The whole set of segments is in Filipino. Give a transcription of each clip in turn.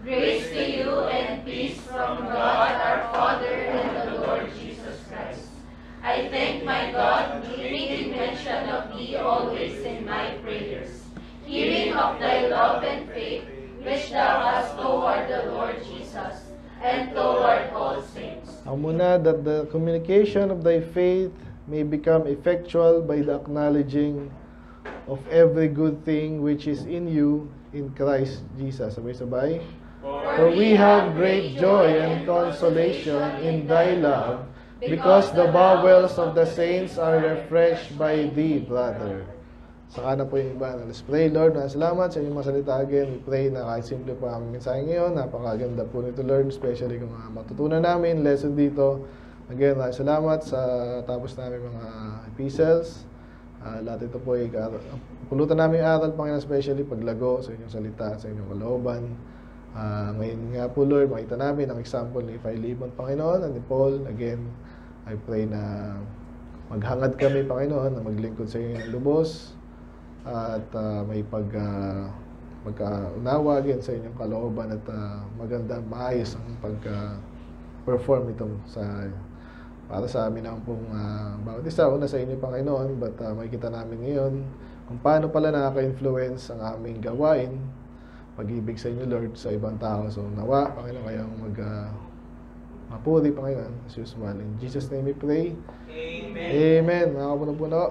Grace to you and peace from God our Father and the Lord Jesus Christ. I thank my God, making mention of thee always in my prayers, hearing of thy love and faith, which thou hast toward the Lord Jesus, and toward all saints. Muna, that the communication of thy faith may become effectual by the acknowledging of every good thing which is in you in Christ Jesus. Sabay-sabay. For we have great joy and consolation in thy love, because the bowels of the saints are refreshed by thee, brother. Saka na po yung iba. Let's pray, Lord. Salamat sa inyong mga salita again. We pray na kahit simple po ang mensahe ngayon. Napakaganda po nito, Lord. Especially kung matutunan namin lesson dito. Again, salamat sa tapos namin mga epistles. Lahat ito po ay pulutan namin aral, Panginoon, especially paglago sa inyong salita, sa inyong kalooban. Ngayon nga po, Lord, makita namin ang example ni Philemon, Panginoon, and ni Paul. Again, I pray na maghangad kami, Panginoon, na maglingkod sa inyo ng lubos at may pagkaunawa again sa inyong kalooban at magandang maayos ang pag-perform ito para sa amin ang pong bawat isa. Una sa inyo, Panginoon, but makikita namin ngayon kung paano pala nakaka-influence ang aming gawain, pag-ibig sa inyo, Lord, sa ibang tao. So, nawa, Panginoon, kayong mapuri, Panginoon, as usual. In Jesus' name we pray. Amen. Amen. Mga kapuno-puno.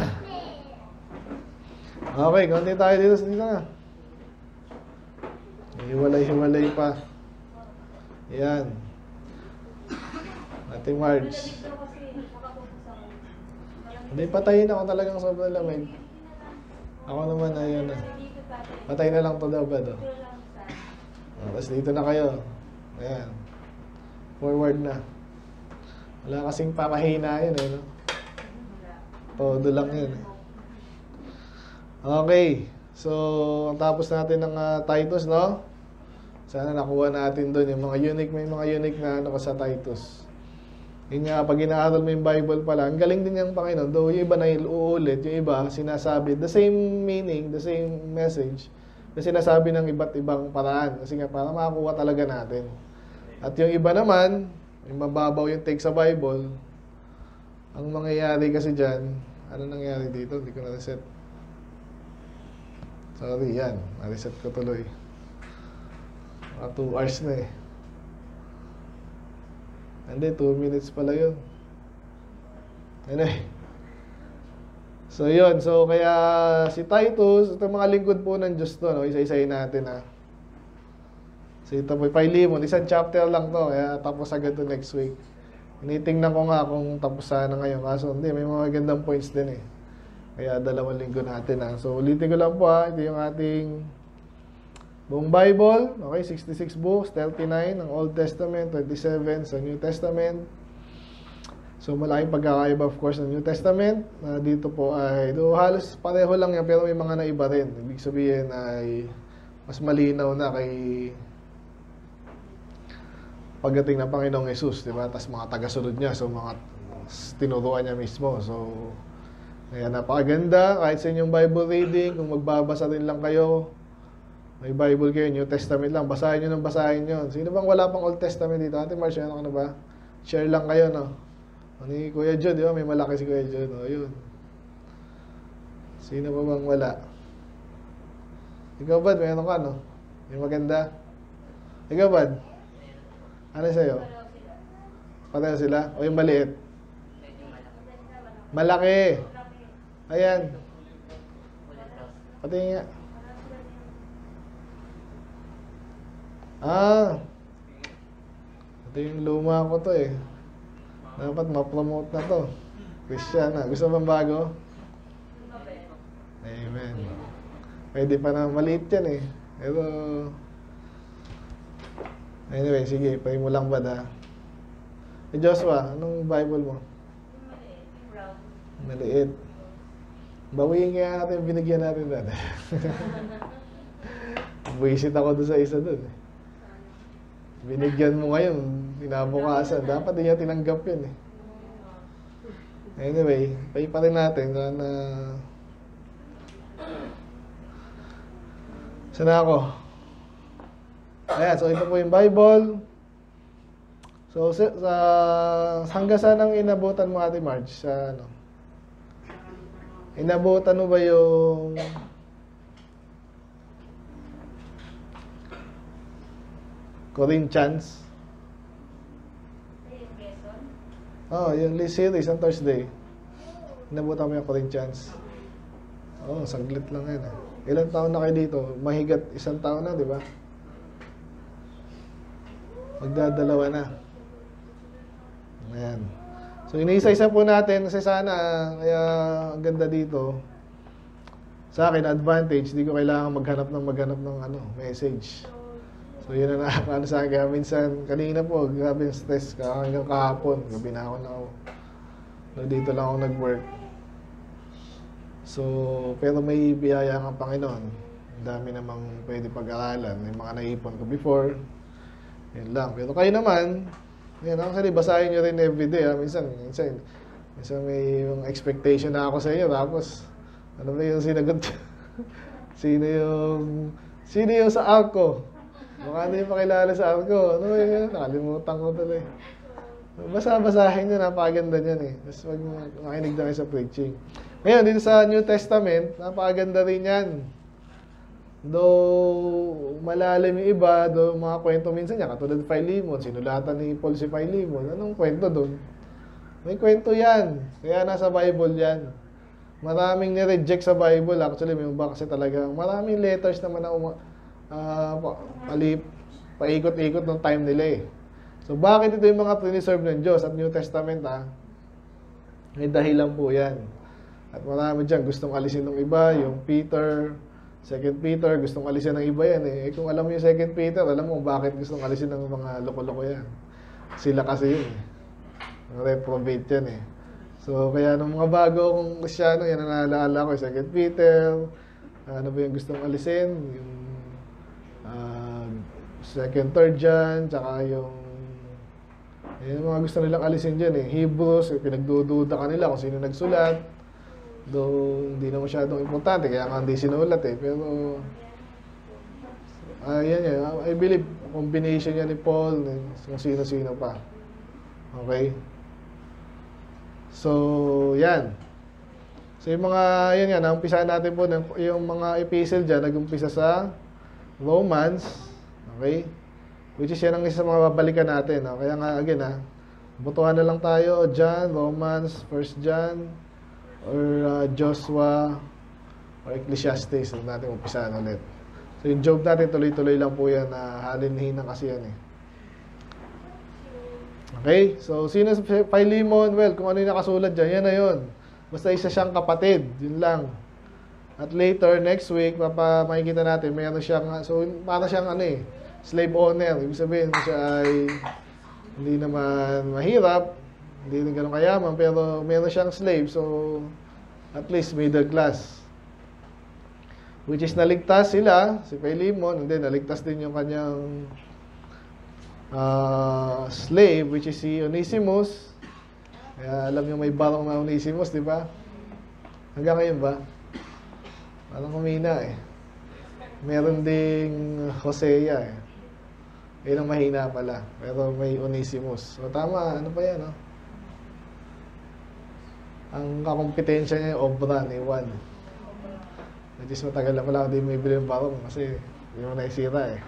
Okay, konti tayo dito na. Hiwalay-hiwalay pa. Yan. Ating Marge. Hindi, patayin ako talagang sobrang lamig. Ako naman, ayun na. Patay na lang to daw ba do? Tapos dito na kayo. Ayan. Forward na. Wala kasing papahina yun eh, no? Todo lang yun eh. Okay. So, ang tapos natin ng Titus, no? Sana nakuha natin doon yung may mga unique na ano sa Titus. Yun nga, pag inaaral mo yung Bible pala, ang galing din yung Panginoon. Though yung iba na uulit, yung iba sinasabi, the same meaning, the same message, na sinasabi ng iba't ibang paraan. Kasi nga, para makakuha talaga natin. At yung iba naman, yung mababaw yung take sa Bible, ang mangyayari kasi dyan, ano nangyari dito? Hindi ko na-reset. Sorry, yan. Na-reset ko tuloy. 2 hours na eh. Hindi, 2 minutes pala yun. Anyway. So, yun. So, kaya si Titus, ito mga lingkod po ng Diyos to, no? Isa-isayin natin, ha? So, ito po, Philemon. Isang chapter lang to, kaya tapos agad to next week. Initingnan ko nga kung tapos sana ngayon. Kaso, hindi, may mga gandang points din, eh. Kaya 2 linggo natin, ha? So, ulitin ko lang po, ha? Ito yung ating buong Bible, okay, 66 books, 39 ng Old Testament, 27 sa New Testament. So, malaking pagkakaiba, of course, ng New Testament. Dito po ay, halos pareho lang yan, pero may mga naiba rin. Ibig sabihin ay mas malinaw na kay pagdating ng Panginoong Jesus, di ba? Tapos mga tagasunod niya, so mga tinuruan niya mismo. So, kaya napakaganda, kahit sa inyong Bible reading, kung magbabasa rin lang kayo, may Bible kayo, New Testament lang, basahin nyo ng basahin nyo. Sino bang wala pang Old Testament dito? Ate Marcia, ano ka na ba? Share lang kayo, no? Ni Kuya John, di ba? May malaki si Kuya John, no? Yun. Sino ba bang wala? Ikaw, Bad, mayroon ka, no? Yung maganda? Ikaw, Bad? Ano sa'yo? Pareho sila? O yung maliit? Malaki. Ayan. Pati nga. Ito yung luma ko to eh. Dapat ma-promote na to. Christiana. Gusto bang bago? Amen. Pwede pa na maliit yan eh. Pero anyway, sige. Pray mo lang ba na? Joshua, anong Bible mo? Maliit. Bawiin kaya natin binigyan natin dati. Buisit ako doon sa isa doon eh. Binigyan mo ngayon, pinabukasan. Dapat din niya tinanggap yun eh. Anyway, pay pa rin natin. Sana ako. Ayan, so ito po yung Bible. So, hanggang saan ang inabutan mo, Ate Marge? Sa ano? Inabutan mo ba yung Corinthians? Oh, yung series on Thursday. Inabutan mo yung Corinthians. Oh, saglit lang yan. Ilang taon na kayo dito? Mahigat 1 taon na, di ba? Magdadalawa na. Ayan. So, iniisa-isa po natin kasi sana, kaya ang ganda dito. Sa akin, advantage, di ko kailangan maghanap ng message. So, yun na nakakaano sa akin. Kaya minsan, kanina po, grabe yung stress. Hanggang kahapon, gabi na ako dito lang ako nag-work. So, pero may biyaya ng Panginoon. Ang dami namang pwede pag-aralan. Yung mga naipon ko before. Yun lang. Pero kayo naman, yan, actually, basahin nyo rin everyday. Minsan may yung expectation na ako sa inyo. Tapos, ano ba yung sinagot? Sino yung sa ARCO? Mukha na yung pakilala sa ARCO. Ano ba yun? Nakalimutan ko tuloy. Basahin nyo, napakaganda niyan eh. Tapos makinig na kayo sa preaching. Ngayon, dito sa New Testament, napakaganda rin yan. Though malalim yung iba, though mga kwento minsan niya, katulad Philemon, sinulatan ni Paul si Philemon. Anong kwento doon? May kwento yan. Kaya nasa Bible yan. Maraming ni-reject sa Bible. Actually, may iba kasi talaga. Maraming letters naman na paikot-ikot ng time nila eh. So, bakit ito yung mga preserve ng Diyos at New Testament may dahilan po yan. At marami dyan gustong alisin ng iba, yung Peter, 2 Peter, gustong alisin ng iba yan eh. Kung alam mo yung 2 Peter, alam mo bakit gustong alisin ng mga loko-loko yan. Sila kasi yun eh. Reprobate yan eh. So, kaya nung mga bago kong Kristyano, yan ang naalala ko, 2 Peter, ano ba yung gustong alisin? Yung 2nd, 3rd John, tsaka yung mga gusto nilang alisin dyan eh. Hebrews, pinagdududa kanila kung sino nagsulat. Though, hindi na masyadong importante, kaya nga hindi sinulat eh. Pero, yan yan. I believe, combination yan ni Paul, kung sino-sino pa. Okay? So, yan. So, yung mga, yan yan, naumpisahan natin po, yung mga epistle dyan, nag-umpisa sa Romans, okay? Which is yan ang isa sa mga babalikan natin. No? Kaya nga, again, butuhan na lang tayo, John, Romans, 1 John, or Joshua, or Ecclesiastes, natin umpisahan ulit. So, yung Job natin, tuloy-tuloy lang po yan, halin-hinang kasi yan eh. Okay? So, sino si Philemon? Well, kung ano yung nakasulat dyan, yan na yun. Basta isa siyang kapatid, yun lang. At later, next week, makikita natin, mayroon siyang, so, para siyang slave owner. Ibig sabihin, siya ay hindi naman mahirap, hindi rin ganun kayaman, pero meron siyang slave, so at least middle class. Which is naligtas sila, si Philemon, and then naligtas din yung kanyang slave, which is si Onesimus. Kaya alam niyo may barong na Onesimus, di ba? Hanggang ngayon ba? Parang kumina eh. Meron ding Hosea eh. Yun ang mahina pala. Pero may Onesimus. So tama, ano pa yan, no? Ang kakompetensya niya yung obra ni Juan. Which is matagal na pala hindi may bili ng barong kasi hindi mo naisira eh.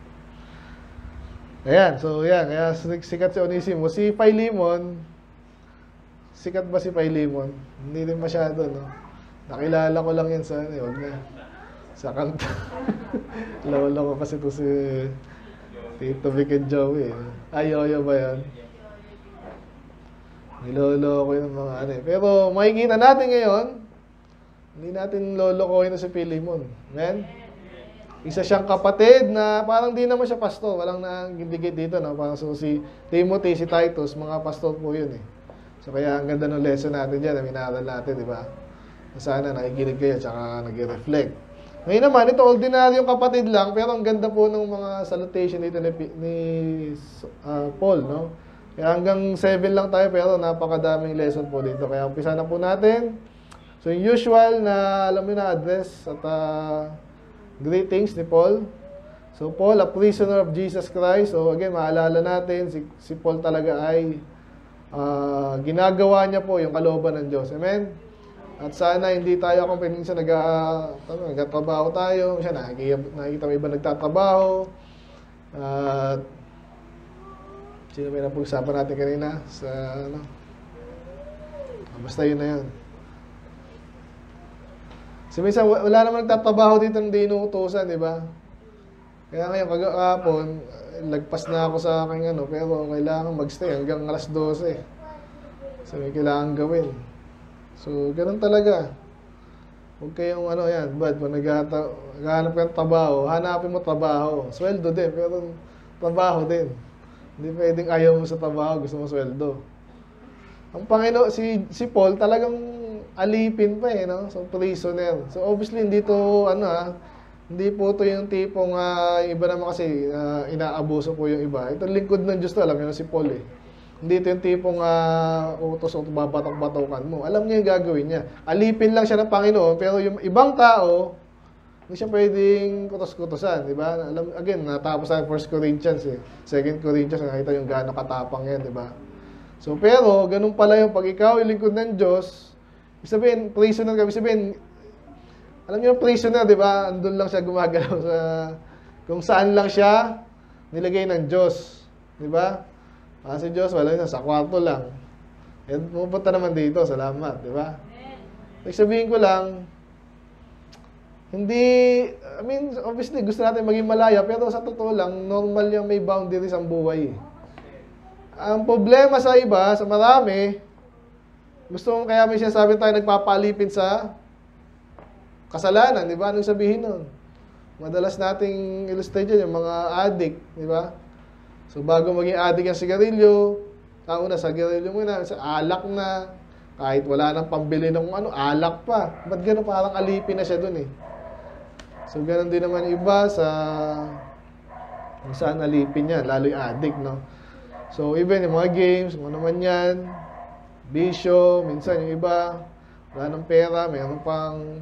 Ayan, so yan. Kaya sikat si Onesimus. Si Philemon, sikat ba si Philemon? Hindi rin masyado, no? Nakilala ko lang yan sa wag na. Sa kanta. Lolo ko kasi ito si Tito Vic and Joey. Yoyo ba yan? Nilolo ko yung mga Pero makikita natin ngayon, hindi natin lolokohin na si Philemon. Amen? Isa siyang kapatid na parang di naman siya pastor. Walang nagigit dito, no? Parang so, si Timothy, si Titus, mga pastor po yun eh. So kaya ang ganda ng lesson natin dyan, na minaral natin, di ba? Sana nakikinig kayo, tsaka nag-reflect. Ngayon naman, ito ordinaryong kapatid lang, pero ang ganda po ng mga salutation dito ni Paul, no? Kaya hanggang 7 lang tayo, pero napakadaming lesson po dito. Kaya umpisa na po natin. So yung usual na, alam mo na, address at greetings ni Paul. So Paul, a prisoner of Jesus Christ. So again, maalala natin, si Paul talaga ay ginagawa niya po yung kalooban ng Diyos. Amen? At sana hindi tayo kung minsan nagtatrabaho tayo, minsan nakikita mo iba nagtatrabaho. At sino may napag-usapan natin kanina sa ano? Basta yun na yun. So minsan wala naman nagtatrabaho dito ng di inuutosan, di ba? Kaya ngayon kagahapon, lagpas na ako sa aking ano, pero kailangan magstay hanggang alas 12. So may kailangan gawin. So, ganun talaga. Huwag kayong ano yan, bad, pag naghahanap ka ng trabaho, hanapin mo trabaho. Sweldo din, pero trabaho din. Hindi pwedeng ayaw mo sa trabaho, gusto mo sweldo. Ang Panginoon, si Paul talagang alipin pa eh, no? So, prisoner. So, obviously, hindi to, hindi po to yung tipong, iba naman kasi, inaabuso po yung iba. Ito lingkod ng Diyos to, alam niyo na si Paul eh. Hindi ito yung tipong utos o babatok-batokan mo. Alam niya yung gagawin niya. Alipin lang siya ng Panginoon, pero yung ibang tao, hindi siya pwedeng kutos-kutosan, di ba? Again, natapos sa 1 Corinthians eh. 2 Corinthians, nakita yung gaano katapang yan, di ba? So, pero, ganun pala yung pag ikaw yung lingkod ng Diyos, sabihin, prisoner ka, sabihin, alam niyo yung prisoner, di ba? Andun lang siya gumagalaw sa, kung saan lang siya nilagay ng Diyos, di ba? Si Diyos, wala yun, sa kwarto lang. Eh, pupunta naman dito, salamat, di ba? Sabihin ko lang, hindi, obviously, gusto natin maging malaya, pero sa totoo lang, normal yung may boundaries ang buhay. Ang problema sa iba, sa marami, kaya may sinasabi tayo, nagpapalipin sa kasalanan, di ba? Anong sabihin nun? Madalas nating illustrate dyan, yung mga addict, di ba? So, bago maging addict ang sigarilyo, una sa sigarilyo muna, sa alak na, kahit wala nang pambili ng alak pa. Ba't gano'n parang alipin na siya dun eh. So, gano'n din naman iba kung saan alipin yan, lalo yung addict, no? So, even yung mga games, kung ano man yan, bisyo, minsan yung iba, wala ng pera, mayroon pang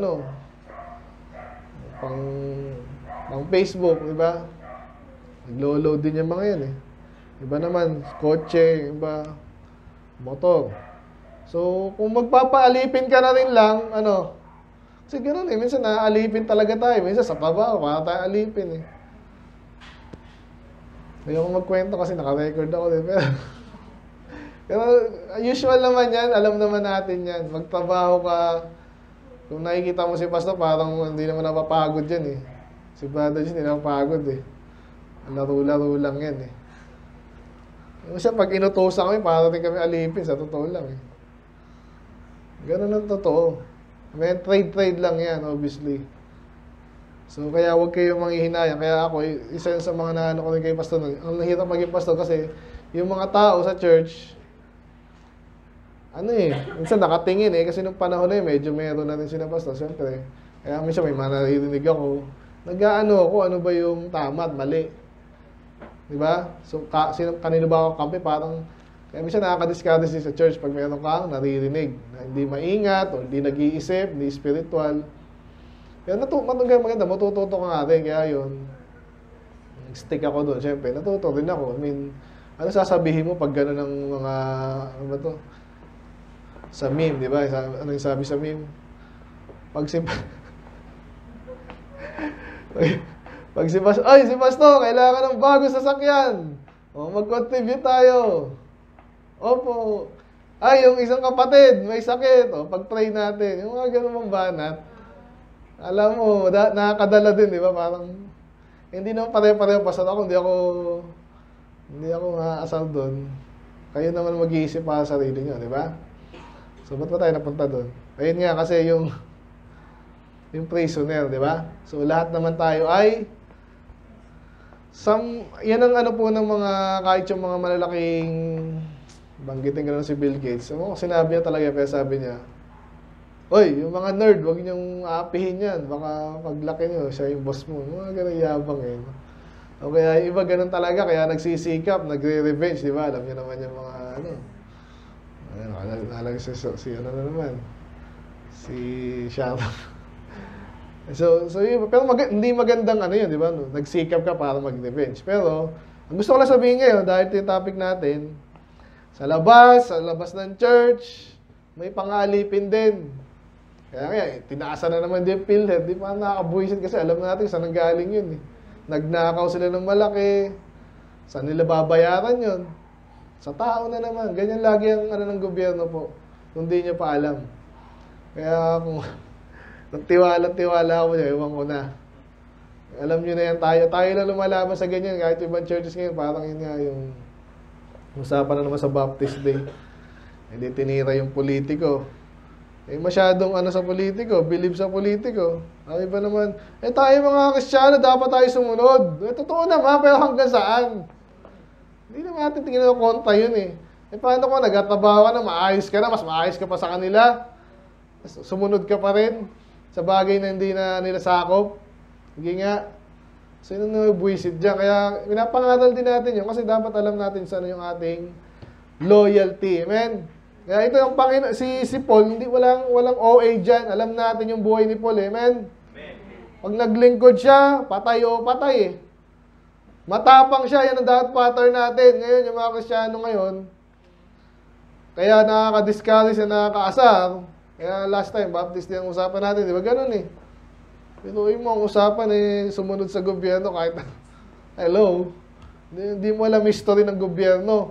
Facebook, di ba? Naglo-load din yung mga yan eh. Iba naman, kotse, iba, motor. So, kung magpapaalipin ka na rin lang, kasi gano'n eh, minsan naaalipin talaga tayo. Minsan sa trabaho, para tayo alipin eh. Ayaw ko magkwento kasi naka-record ako din. Pero usual naman yan, alam naman natin yan. Magtrabaho ka, kung nakikita mo si Pastor, parang hindi naman napapagod yan eh. Si Brother hindi napapagod eh. Laro-laro lang yan eh. Kasi pag inutosan kami, para rin kami alipin, sa totoo lang eh. Ganun ang totoo. May trade lang yan, obviously. So, kaya huwag kayong manghihinayang. Kaya ako, isa yun sa mga naano ko rin kay Pastor. Ang nahirap maging Pastor kasi yung mga tao sa church, minsan nakatingin eh. Kasi nung panahon na yun, medyo meron na rin sila Pastor, siyempre. Kaya minsan may manaririnig ako. Nag-aano ako, ano ba yung tama at mali. Diba? So, kanino ba ako kampi? Parang, kaya minsan nakakadiskarte sa church pag meron kang naririnig na hindi maingat o hindi nag-iisip, hindi spiritual. Kaya maganda, matututo ka nga rin. Kaya yun, stick ako doon. Siyempre, natuto rin ako. Ano sasabihin mo pag gano'n ng mga, ano ba to? Sa meme, di ba? Ano yung sabi sa meme? Pag si Pastor, kailangan ng bagong sasakyan. O, mag-contribute tayo. Opo. Yung isang kapatid, may sakit. O, pag-pray natin. Yung mga ganun banat. Alam mo, nakakadala din, di ba? Parang, hindi naman pare-pareho pastor ako. Hindi ako maasal doon. Kayo naman mag-iisip para sa sarili nyo, di ba? So, ba't ba tayo napunta doon? Ayun nga, kasi yung prisoner, di ba? So, lahat naman tayo ay yan ang ano po ng mga, kahit yung mga malalaking, banggitin ka si Bill Gates. Sinabi niya talaga, pero sabi niya, Oy, yung mga nerd, huwag niyong aapihin yan. Baka paglaki niyo, siya yung boss mo. Mga ganun yabang eh. O kaya iba ganun talaga, kaya nagsisikap, nagre-revenge, di ba? Alam niyo naman yung mga nalagay si ano na naman. Si Sharon. Pero hindi magandang ano yun, di ba? No? Nagsikap ka para mag-revenge. Pero, ang gusto ko lang sabihin ngayon, dahil ito yung topic natin, sa labas ng church, may pangalipin din. Kaya nga, tinaasan na naman din yung PhilHealth. Di pa nakakabuisit kasi alam natin saan nanggaling yun eh. Nagnakaw sila ng malaki. Saan nila babayaran yun? Sa tao na naman. Ganyan lagi ang ano ng gobyerno po. Kung di nyo pa alam. Kaya kung nagtiwala ako niya, ewan ko na. Alam nyo na yan tayo. Tayo na lumalaban sa ganyan. Kahit ibang churches ngayon, parang yun nga yung usapan na naman sa Baptist Day. Hindi tinira yung politiko. Masyadong ano sa politiko, believe sa politiko. Ang iba naman, tayo mga Kristiyano, dapat tayo sumunod. Totoo naman, pero hanggang saan? Hindi naman natin tingin na kontra yun eh. Paano kung nagtatrabaho ka na, maayos ka na, mas maayos ka pa sa kanila. Sumunod ka pa rin sa bagay na hindi na nila sakop. Hindi nga. So yun ang buwisit dyan. Kaya pinapangaral din natin yun kasi dapat alam natin saan yung ating loyalty. Amen? Kaya ito yung si Paul, hindi walang OA dyan. Alam natin yung buhay ni Paul. Amen? Pag naglingkod siya, patay o patay eh. Matapang siya, yan ang dapat pattern natin. Ngayon, yung mga Kristiyano ngayon, kaya nakaka-discourage na nakaka-asar. Kaya last time, Baptist din ang usapan natin. Di ba ganun eh? Pero yung mga usapan eh, sumunod sa gobyerno kahit, hello, hindi mo alam history ng gobyerno.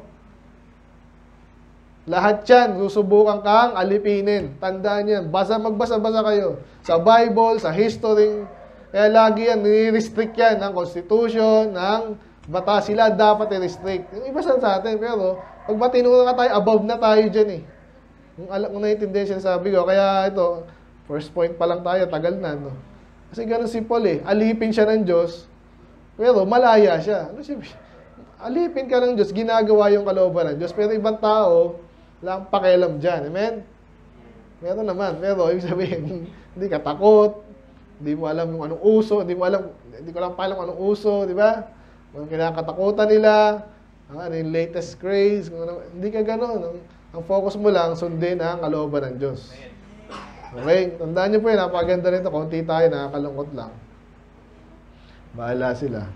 Lahat yan, susubukan kang alipinin. Tandaan yan. Magbasa-basa kayo. Sa Bible, sa history. Kaya lagi yan, ni-restrict yan ng Constitution, ng batas. Sila dapat i-restrict. Yung iba sa atin, pero pag matinuro ka tayo, above na tayo dyan eh. Kung naiintindihan siya sabi ko. Kaya ito, first point pa lang tayo, tagal na. No? Kasi ganun si Paul eh. Alipin siya ng Diyos, pero malaya siya. Ano siya? Alipin ka ng Diyos, ginagawa yung kalooban ng Diyos. Pero ibang tao, lang pakialam dyan. Amen? Meron naman. Pero, ibig sabihin, hindi ka takot. Hindi mo alam yung anong uso. Hindi ko lang palang anong uso. Di ba? Kung kinakatakutan nila. Ano yung latest craze. Hindi ka gano'n. Ang focus mo lang, sundin ang kalooban ng Diyos. Okay? Tandaan niyo po yun. Napaganda rin ito. Konti tayo. Nakakalungkot lang. Bahala sila.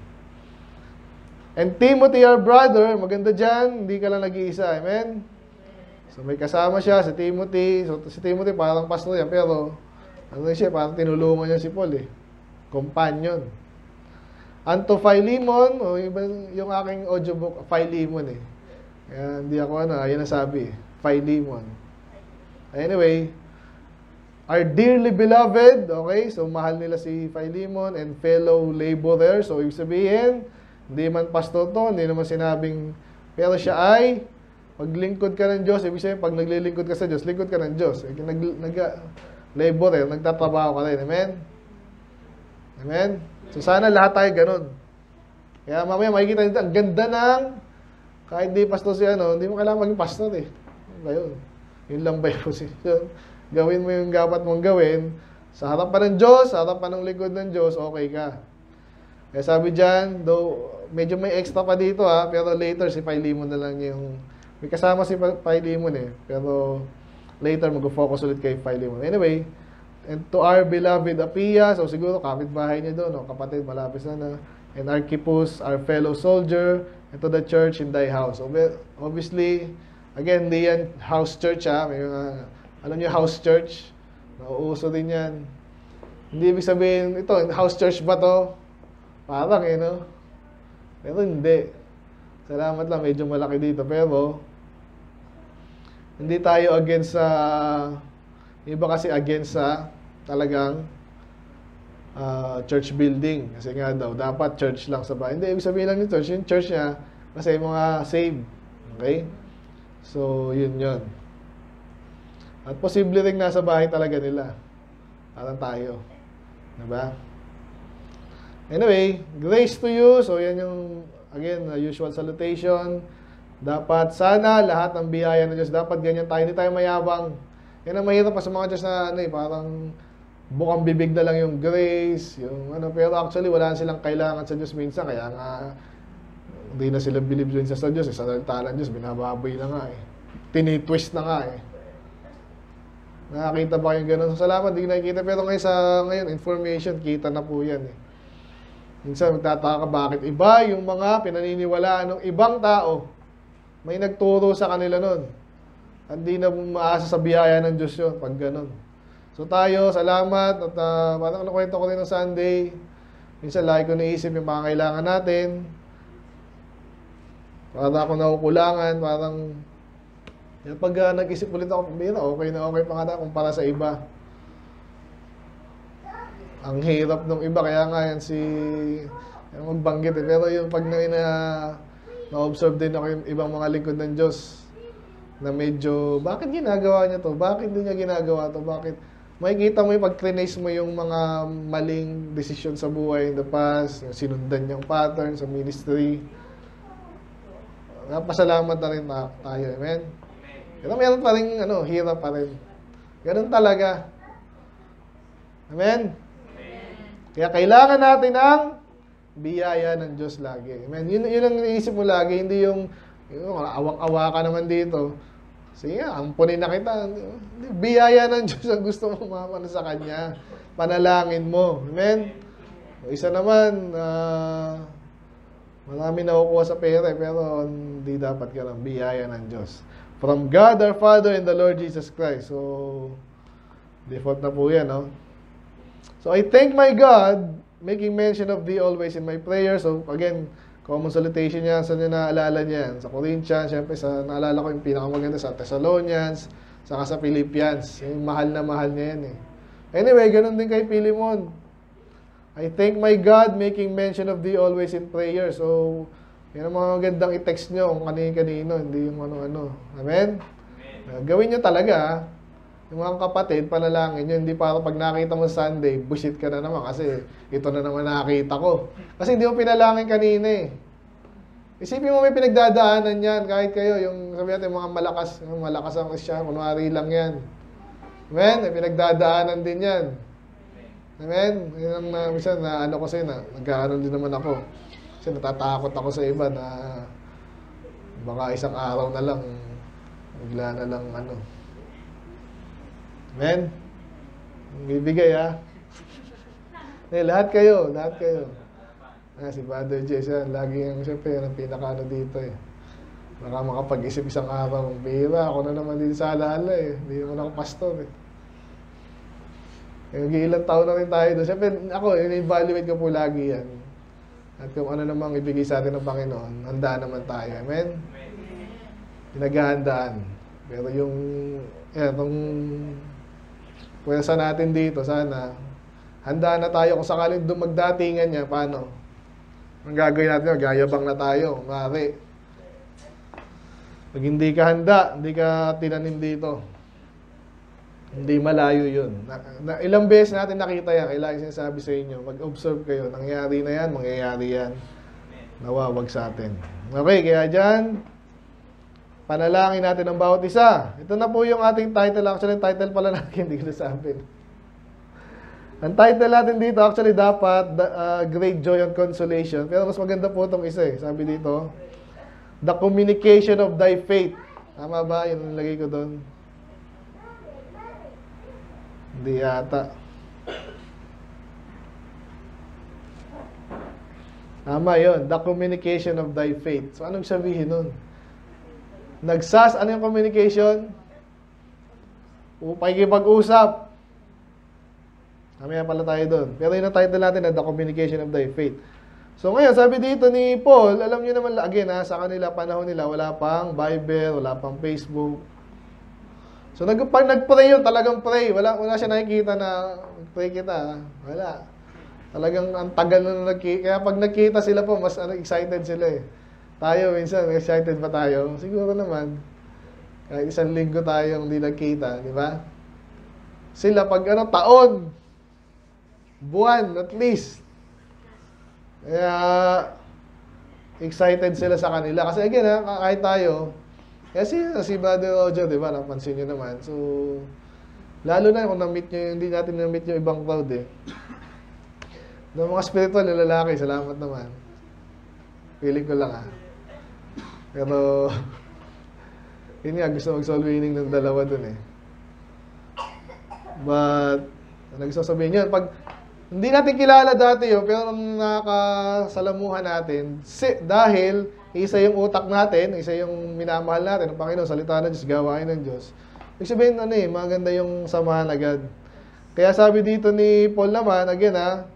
And Timothy, our brother, maganda dyan. Hindi ka lang nag-iisa. Amen? So may kasama siya, si Timothy. So si Timothy parang pastor yan, pero ano siya, parang tinulungan niya si Paul eh. Companion. Anto Philemon, yung aking audiobook, Philemon eh. Kaya hindi ako ayan nasabi eh. Philemon. Anyway, our dearly beloved, okay, so mahal nila si Philemon and fellow laborer. So ibig sabihin, hindi man pastor to, hindi naman sinabing, pero siya ay paglingkod ka ng Diyos, ibig sabihin, pag naglilingkod ka sa Diyos, lingkod ka ng Diyos. Laborer, nagtatrabaho ka rin. Amen? Amen? So, sana lahat tayo ganun. Kaya mamaya makikita dito, ang ganda ng, kahit di pastor si hindi mo kailangan maging pastor eh. Ayun. Yun lang ba yung position? Gawin mo yung dapat mong gawin. Sa harapan ng Diyos, sa harapan ng lingkod ng Diyos, okay ka. Kaya sabi dyan, though, medyo may extra pa dito pero later si Philemon na lang yung may kasama si Philemon eh. Pero later mag-focus ulit kay Philemon. Anyway, and to our beloved Apphia, so siguro kapitbahay niya doon, kapatid, malapit na. And Archippus, our fellow soldier, and to the church in thy house. Obviously, again, di yan house church May alam niyo house church? Nauuso din yan. Hindi ibig sabihin, ito, house church ba to? Parang no? Pero hindi. Salamat lang, medyo malaki dito. Pero, hindi tayo against sa, iba kasi against sa talagang church building. Kasi nga daw, dapat church lang sa bahay. Hindi, ibig sabihin lang nito, yung church niya, kasi mga saved. Okay? So, yun. At posible rin nasa bahay talaga nila. Parang tayo. Diba? Anyway, grace to you. So, yan yung, again, usual salutation. Dapat sana lahat ng biyaya ng Diyos, dapat ganyan tayo. Hindi tayo mayabang. Yan ang mahirap pa sa mga Diyos na parang bukang bibig na lang yung grace, yung pero actually wala silang kailangan sa Diyos minsan, kaya nga hindi na sila believe din sa Diyos. Sa salita ng Diyos, binababoy na nga eh. Tinitwist na nga eh. Nakakita ba kayong ganun? So, salamat, di nakikita. Pero ngayon, information, kita na po yan eh. Minsan, magtataka ka bakit iba yung mga pinaniniwalaan ng ibang tao. May nagturo sa kanila nun. Hindi na maasa sa biyaya ng Diyos yun pag ganun. So tayo, salamat. At parang nakwento ko rin ng Sunday. Minsan, lagi ko naisip yung mga kailangan natin. Para ako nakukulangan, parang pag nag-isip ulit ako, okay na okay pa nga na kumpara sa iba. Ang hirap nung iba, kaya nga yan yung magbanggit eh. Pero yung pag na-observe din ako yung ibang mga lingkod ng Diyos na medyo, bakit ginagawa niya to? Bakit hindi niya ginagawa to? Bakit? Makikita mo yung pag-crinase mo yung mga maling desisyon sa buhay in the past, yung sinundan niyang pattern sa ministry. Napasalamat na rin tayo. Amen? Pero meron pa rin, hirap pa rin. Ganun talaga. Amen? Kaya kailangan natin ang biyaya ng Diyos lagi. Amen? Yun ang iniisip mo lagi, hindi yung awang-awa ka naman dito. Sige, ampunin na kita. Biyaya ng Diyos ang gusto mo mamana sa Kanya. Panalangin mo. Amen? Isa naman, marami nakukuha sa pera, pero hindi dapat ka ng biyaya ng Diyos. From God our Father and the Lord Jesus Christ. So, default na po yan, no? So, I thank my God, making mention of Thee always in my prayer. So, again, common salutation niya, saan niya naalala niyan? Sa Corinthians, syempre, naalala ko yung pinakamaganda sa Thessalonians, saka sa Philippians. Yung mahal na mahal niya yan, eh. Anyway, ganun din kay Philemon. I thank my God, making mention of Thee always in prayer. So, yan ang mga magandang i-text nyo kung kanino-kanino, hindi yung ano-ano. Amen? Gawin nyo talaga, yung mga kapatid, panalangin nyo, hindi para pag nakita mo Sunday, bullshit ka na naman kasi ito na naman nakita ko. Kasi hindi mo pinalangin kanina eh. Isipin mo may pinagdadaanan yan, kahit kayo, yung sabi natin, mga malakas ang Kristiyan, kunwari lang yan. Amen? May pinagdadaanan din yan. Amen? Yun ang minsan na ko sa'yo, nag-aaral din naman ako. Kasi natatakot ako sa iba na baka isang araw na lang, bigla na lang Amen? Bibigay lahat kayo. Si Father Jason, lagi yung siyempre, yung pinaka dito eh. Baka makapag-isip isang araw, bihira, ako na naman dito sa alaala eh. Hindi naman ako pastor eh. Ilang taon na rin tayo doon. Siyempre, ako, in-evaluate ko po lagi yan. At kung ano namang ibigay sa atin ng Panginoon, handa naman tayo. Amen? Pinaghahandaan. Pero itong pwersa natin dito, sana, handa na tayo. Kung sakaling magdatingan niya, paano? Ang gagawin natin, magyayabang na tayo. Mari. Pag hindi ka handa, hindi ka tinanim dito. Hindi malayo yun. Ilang beses natin nakita yan. Kailangan sinasabi sa inyo. Mag-observe kayo. Nangyari na yan, mangyayari yan. Nawawag sa atin. Okay, kaya dyan, panalangin natin ang bawat isa. Ito na po yung ating title. Actually, title pala natin, hindi ko nasabi. Ang title natin dito, actually, dapat Great Joy and Consolation. Pero mas maganda po itong isa eh. Sabi dito, The Communication of Thy Faith. Tama ba? Yun ang lagay ko doon. Hindi yata. Tama yun. The communication of thy faith. So, anong sabihin nun? Ano yung communication? Pakikipag-usap. Mamaya pala tayo doon. Pero yun ang title natin na The Communication of Thy Faith. So ngayon, sabi dito ni Paul, alam niyo naman, again sa kanila, panahon nila, wala pang Bible, wala pang Facebook. So pag nag-pray yun, talagang pray. Wala siya nakikita na pray kita. Wala. Talagang ang tagal na nagkita. Kaya pag nagkita sila po, mas excited sila eh. Tayo minsan, excited pa tayo? Siguro naman. Kahit isang linggo tayo hindi nagkita, di ba? Sila pag taon, buwan at least. Kaya excited sila sa kanila. Kasi again, kahit tayo, kasi si Brother Roger, di ba, napansin nyo naman. So, lalo na kung na-meet nyo, hindi natin na-meet yung ibang crowd eh. Ng mga spiritual na lalaki, salamat naman. Feeling ko lang Pero, yun nga, gusto mag-soul winning ng dalawa dun eh. But, nagsasabihin yun, pag hindi natin kilala dati yun, pero nung nakasalamuhan natin, dahil isa yung utak natin, isa yung minamahal natin, ang Panginoon, salita ng Diyos, gawain ng Diyos. Ibig sabihin, maganda yung samahan agad. Kaya sabi dito ni Paul naman, again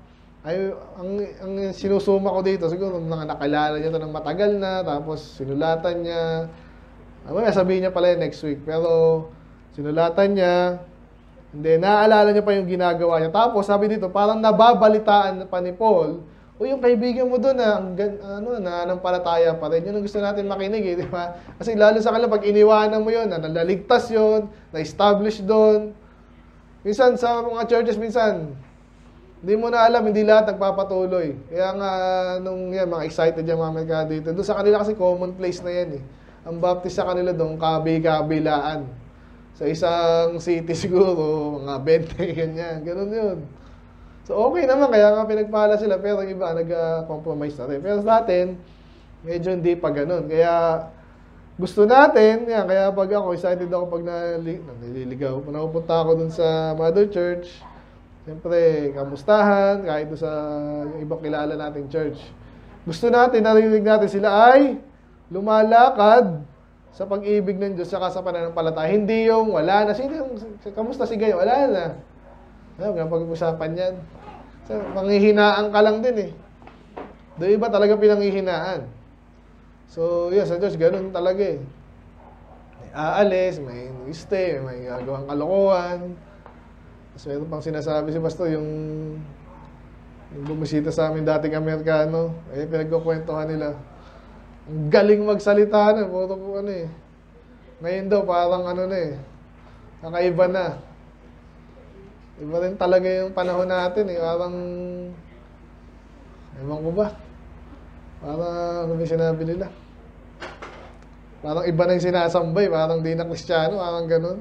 ang sinusuma ko dito, siguro nakilala niya ito ng matagal na, tapos sinulatan niya. Sabihin niya pala next week, pero sinulatan niya, hindi, naaalala niya pa yung ginagawa niya. Tapos, sabi dito, parang nababalitaan pa ni Paul, yung kaibigan mo doon nanampalataya pa rin. Yun ang gusto natin makinig, di ba? Kasi lalo sa kanila, pag iniwanan mo yun, naligtas yun, na-establish doon. Minsan, sa mga churches, hindi mo na alam, hindi lahat nagpapatuloy. Kaya nga, mga excited yung mga merkado dito. Doon sa kanila kasi common place na yan eh. Ang baptist sa kanila doon, kabilaan. Sa isang city siguro, mga 20, ganyan. Ganun yun. So, okay naman. Kaya nga pinagpala sila. Pero yung iba, nag-compromise na rin. Pero sa atin, medyo hindi pa ganun. Kaya, gusto natin, kaya pag ako, excited ako pag naliligaw. Napupunta ako dun sa Mother Church. Siyempre, kamustahan, kahit doon sa yung ibang kilala nating church. Gusto natin, narinig natin sila ay lumalakad sa pag-ibig ng Diyos saka sa pananampalataya. Hindi yung wala na. Kamusta si Gayo? Wala na. Huwag na pag-usapan yan. So, panghihinaan ka lang din eh. Doon iba talaga pinanghihinaan. So, sa Diyos, ganun talaga eh. May aalis, may stay, may gagawang kalokohan. Tapos meron pang sinasabi si Pastor, yung bumisita sa amin dating Amerikano, pinagkukwentuhan nila. Ang galing magsalita na, puro po Ngayon daw, parang kakaiba na. Iba rin talaga yung panahon natin eh, parang, ewan ko ba? Parang, may sinabi nila? Parang iba na yung sinasambay, parang di na Kristiyano, parang ganun.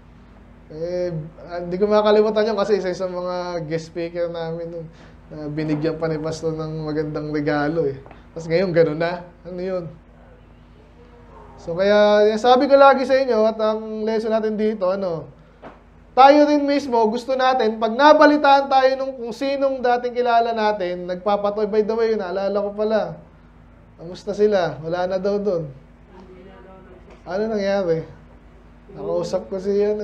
Hindi ko makakalimutan yun kasi isa sa mga guest speaker namin na binigyan pa ni Pastor ng magandang regalo eh. Tapos ngayon, gano'n na. Ano yun? So, kaya, sabi ko lagi sa inyo, at ang lesson natin dito, tayo rin mismo, gusto natin, pag nabalitaan tayo kung sinong dating kilala natin, nagpapatoy, by the way, naalala ko pala. Kamusta sila? Wala na daw doon. Ano nangyari? Nakausap ko siya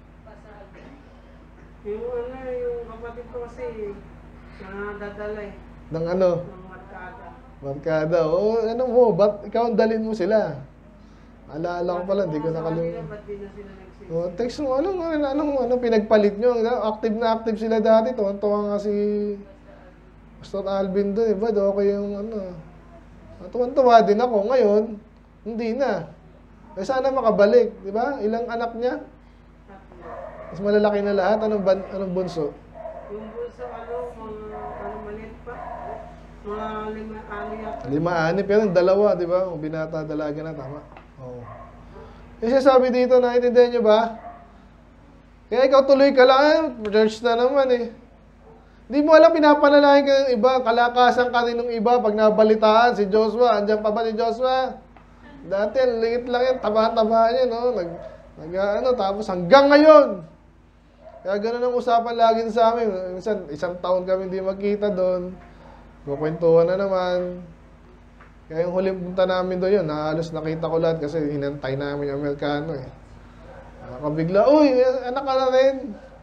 Yung kapatid ko kasi, nadadala eh. Ng ano? Barkada. Ba't ikaw ang dalhin mo sila? Alala ko pala, hindi ko nakalimutan. Text mo, anong pinagpalit nyo? Active na active sila dati. Tuwan-tuwa nga si Pastor Alvin doon. Ba't okay yung tuwan-tuwa din ako. Ngayon, hindi na. Sana makabalik. Di ba? Ilang anak niya? Mas malalaki na lahat. Anong bunso? Yung bunso, maliit pa. Mga 5 yata. 5 pero 2, di ba? Binata, dalaga na, tama. Oo. Kasi sabi dito, naiintindihan nyo ba? Kaya ikaw tuloy ka lang, church na naman eh. Hindi mo alam, pinapanalangin ka ng iba, kalakasan ka rin ng iba pag nabalitaan si Joshua. Andiyan pa ba si Joshua? Dati, lingit lang yan, taba-taba niya, tapos hanggang ngayon. Kaya ganun ang usapan lagi sa amin. Minsan, 1 taon kami hindi magkita doon. Kukwentuhan na naman. Kaya yung huling punta namin doon yun, halos nakita ko lahat kasi hinantay namin yung Amerikano eh. Nakabigla, uy, anak ka na rin.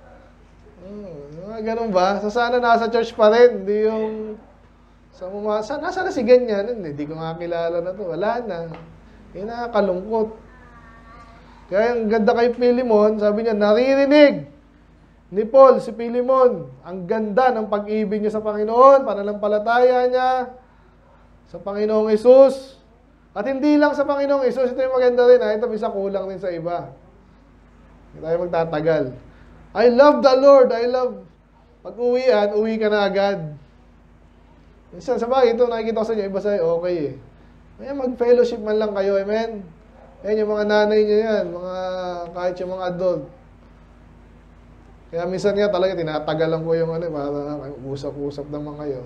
Ganun ba? So sana nasa church pa rin, hindi yung... Nasa na si ganyan? Hindi ko nga kilala na to. Wala na. Nakakalungkot. Kaya yung ganda kay Philemon, sabi niya, naririnig ni Paul, si Philemon, ang ganda ng pag-ibig niya sa Panginoon, pananampalataya niya sa Panginoong Hesus. At hindi lang sa Panginoong Hesus, ito yung maganda rin, ito isa kulang din sa iba. Hindi tayo magtatagal. I love the Lord, pag-uwian, uwi ka na agad. Minsan, sabagay, ito nakikita ko sa inyo, iba sa'yo, okay eh. Kaya mag-fellowship man lang kayo, amen? Yan yung mga nanay niyo yan, kahit yung mga adult. Kaya minsan nga talaga tinatagalan ko yung para usap-usap naman kayo.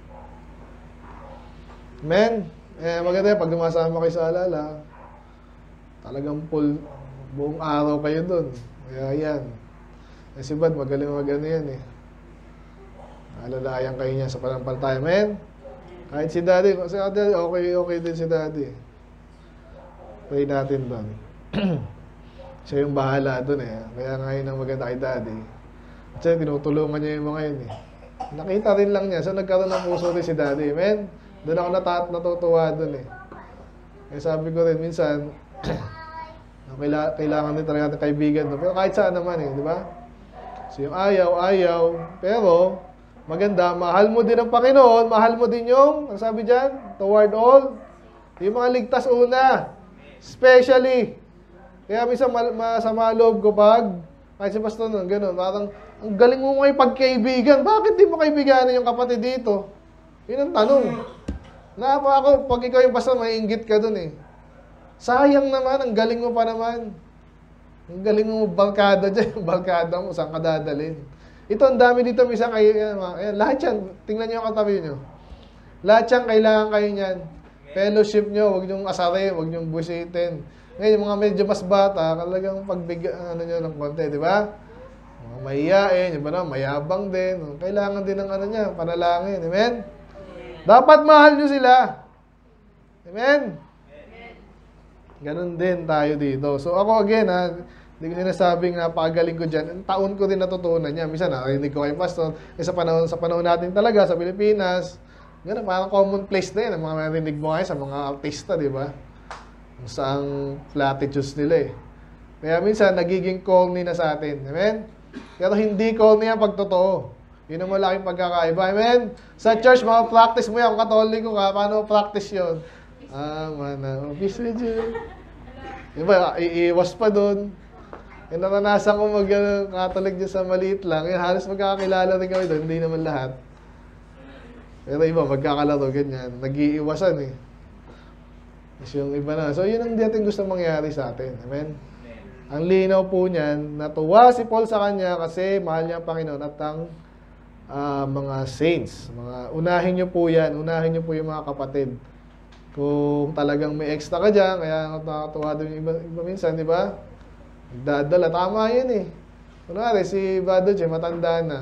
Amen? Maganda yan, pag dumasama kayo sa Alala, talagang buong araw kayo dun. Kaya yan. Si Bad, magaling mag-ano yan eh. Alalayan kayo niya sa panampalataya. Amen? Kahit si Daddy, kasi okay din si Daddy. Pray natin doon. Siya yung bahala doon eh. Kaya ngayon ang maganda kay Daddy. At siya, tinutulungan niya yung mga yun eh. Nakita rin lang niya. So nagkaroon ng puso rin si Daddy. Amen? Doon ako natutuwa doon eh. Kaya sabi ko rin, minsan, kailangan din talaga natin kaibigan. Pero kahit saan naman eh, di ba? So yung ayaw. Pero, maganda, mahal mo din ang Panginoon, mahal mo din yung, ang sabi dyan, toward all, yung mga ligtas una. Especially, kaya minsan masama loob ko kahit si Pastor nun, ganun, parang, ang galing mo may pagkaibigan, bakit di mo kaibiganin yung kapatid dito? Yun ang tanong. Ako, pag ikaw yung pastor, may inggit ka dun eh. Sayang naman, ang galing mo pa naman. Ang galing mo barkada dyan, yung barkada mo, saan ka dadalhin? Ito, ang dami dito, misa kayo, lahat yan, tingnan nyo ang katabi nyo. Lahat yan, kailangan kayo niyan. Fellowship nyo, huwag nyong asari, huwag nyong busitin. Ngayon, yung mga medyo mas bata, talagang pagbigyan, nyo ng konti, di ba? Mga mahiyain, yung ba mayabang din. Kailangan din ng niya, panalangin, amen? Dapat mahal nyo sila. Amen? Ganon din tayo dito. So ako again, hindi ko sinasabing napakagaling ko dyan. Ang taon ko din natutunan niya. Minsan narinig ko kay Pastor. Sa panahon natin talaga, sa Pilipinas, ganun, parang common place na yun. Ang mga narinig mo ngayon sa mga artista, di ba? Kung saang platitudes nila eh. Kaya minsan, nagiging corny na sa atin. Amen? Pero hindi corny yan pag totoo. Yun ang malaking pagkakaiba. Amen? Sa church, mga practice mo yan. Kung katoliko ka, paano practice yun? Peace with you. Diba, iiwas pa doon. Yung naranasan ko mag-Catholic dyan sa maliit lang, yun, halos magkakakilala rin kami doon, hindi naman lahat. Pero iba, magkakalaro, ganyan. Nag-iiwasan eh. Tapos yung iba na. So, yun ang di natin gusto mangyari sa atin. Amen? Ang linaw po niyan, natuwa si Paul sa kanya kasi mahal niya ang Panginoon at ang mga saints. Unahin niyo po yan. Unahin niyo po yung mga kapatid. Kung talagang may extra ka dyan, kaya nakatuwa doon yung iba minsan, di ba? Nagdadala. Tama yun eh. Kunwari, si Bado Che, matanda na.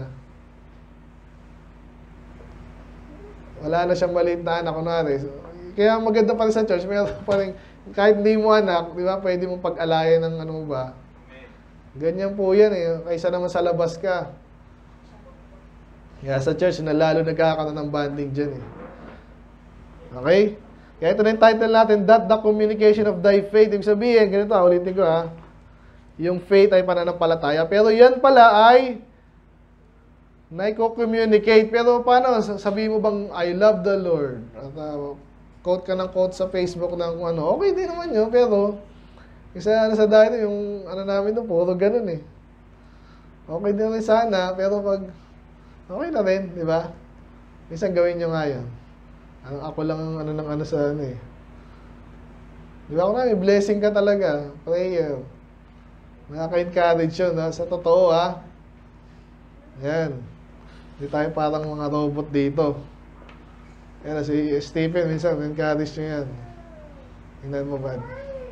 Wala na siyang maliit na anak, kunwari. Kaya maganda pa rin sa church, mayroon pa rin, kahit hindi mo anak, di ba, pwede mong pag-alayan ng ano ba. Ganyan po yan eh. Kaysa naman sa labas ka. Kaya sa church, na lalo nagkakaroon ng bonding dyan eh. Okay? Kaya ito na yung title natin, That the Communication of Thy Faith. Ibig sabihin, ganito, ulitin ko ha. Yung faith ay pananampalataya. Pero yan pala ay naiko-communicate. Pero paano? Sabihin mo bang, I love the Lord? At quote ka ng quote sa Facebook ng kung ano. Okay din naman yun, pero isa sa dahil yung namin doon, puro ganun eh. Okay din naman sana, pero pag okay na rin, di ba? Minsan gawin nyo nga yun. Ako lang ang sa eh. Di ba ako na, may blessing ka talaga. Prayer. Nakaka-encourage yun, ha? Sa totoo, ha? Yan. Hindi tayo parang mga robot dito. Yan, si Stephen, minsan, encourage nyo yan. Tingnan mo ba?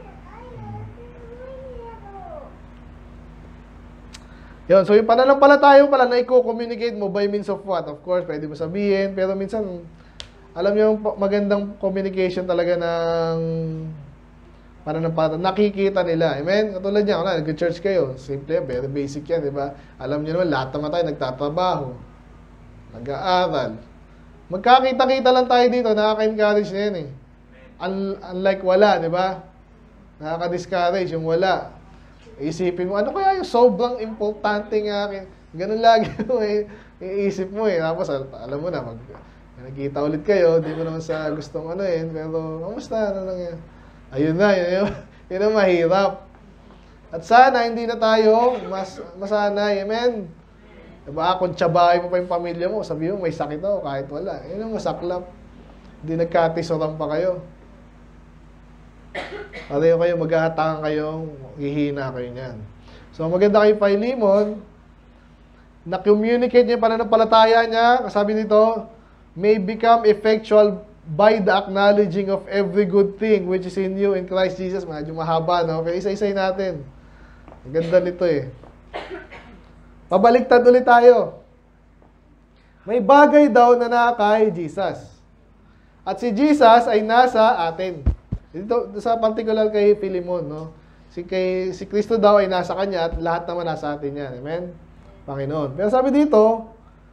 Yun, so yung pananampalataya pala na i-communicate mo by means of what? Of course, pwede mo sabihin, pero minsan, alam niyo yung magandang communication talaga ng pananampalataya. Nakikita nila. Amen? Katulad niya, nag-church kayo. Simple yan, very basic yan, di ba? Alam niyo naman, lahat naman tayo nagtatrabaho, nag-aaral. Magkakita-kita lang tayo dito, nakaka-encourage na yan eh. Unlike wala, di ba? Nakaka-discourage yung wala. Isipin mo, ano kaya yung sobrang importante nga akin? Ganun lagi mo eh. Iisip mo eh. Tapos, alam mo na, nagkita ulit kayo, di mo naman sa gustong pero, kamusta? Ano lang yan? Ayun na, yun ang mahirap. At sana, hindi na tayo masanay. Amen? Diba, kung tsabahin mo pa yung pamilya mo, sabi mo, may sakit ako kahit wala. Yun ang masaklap. Hindi nagkatisoran pa kayo. Pareho kayo, mag-ahatangan kayo, hihina kayo niyan. So, maganda kay Philemon, na-communicate niya yung pananampalataya niya, kasabi nito, may become effectual by the acknowledging of every good thing which is in you in Christ Jesus. Medyo mahaba, no? Kaya isa-isay natin. Ang ganda nito eh. Pabaliktad ulit tayo. May bagay daw na kay Jesus. At si Jesus ay nasa atin. Dito sa particular kay Philemon, no? Si Kristo daw ay nasa kanya at lahat naman nasa atin yan. Amen? Panginoon. Pero sabi dito,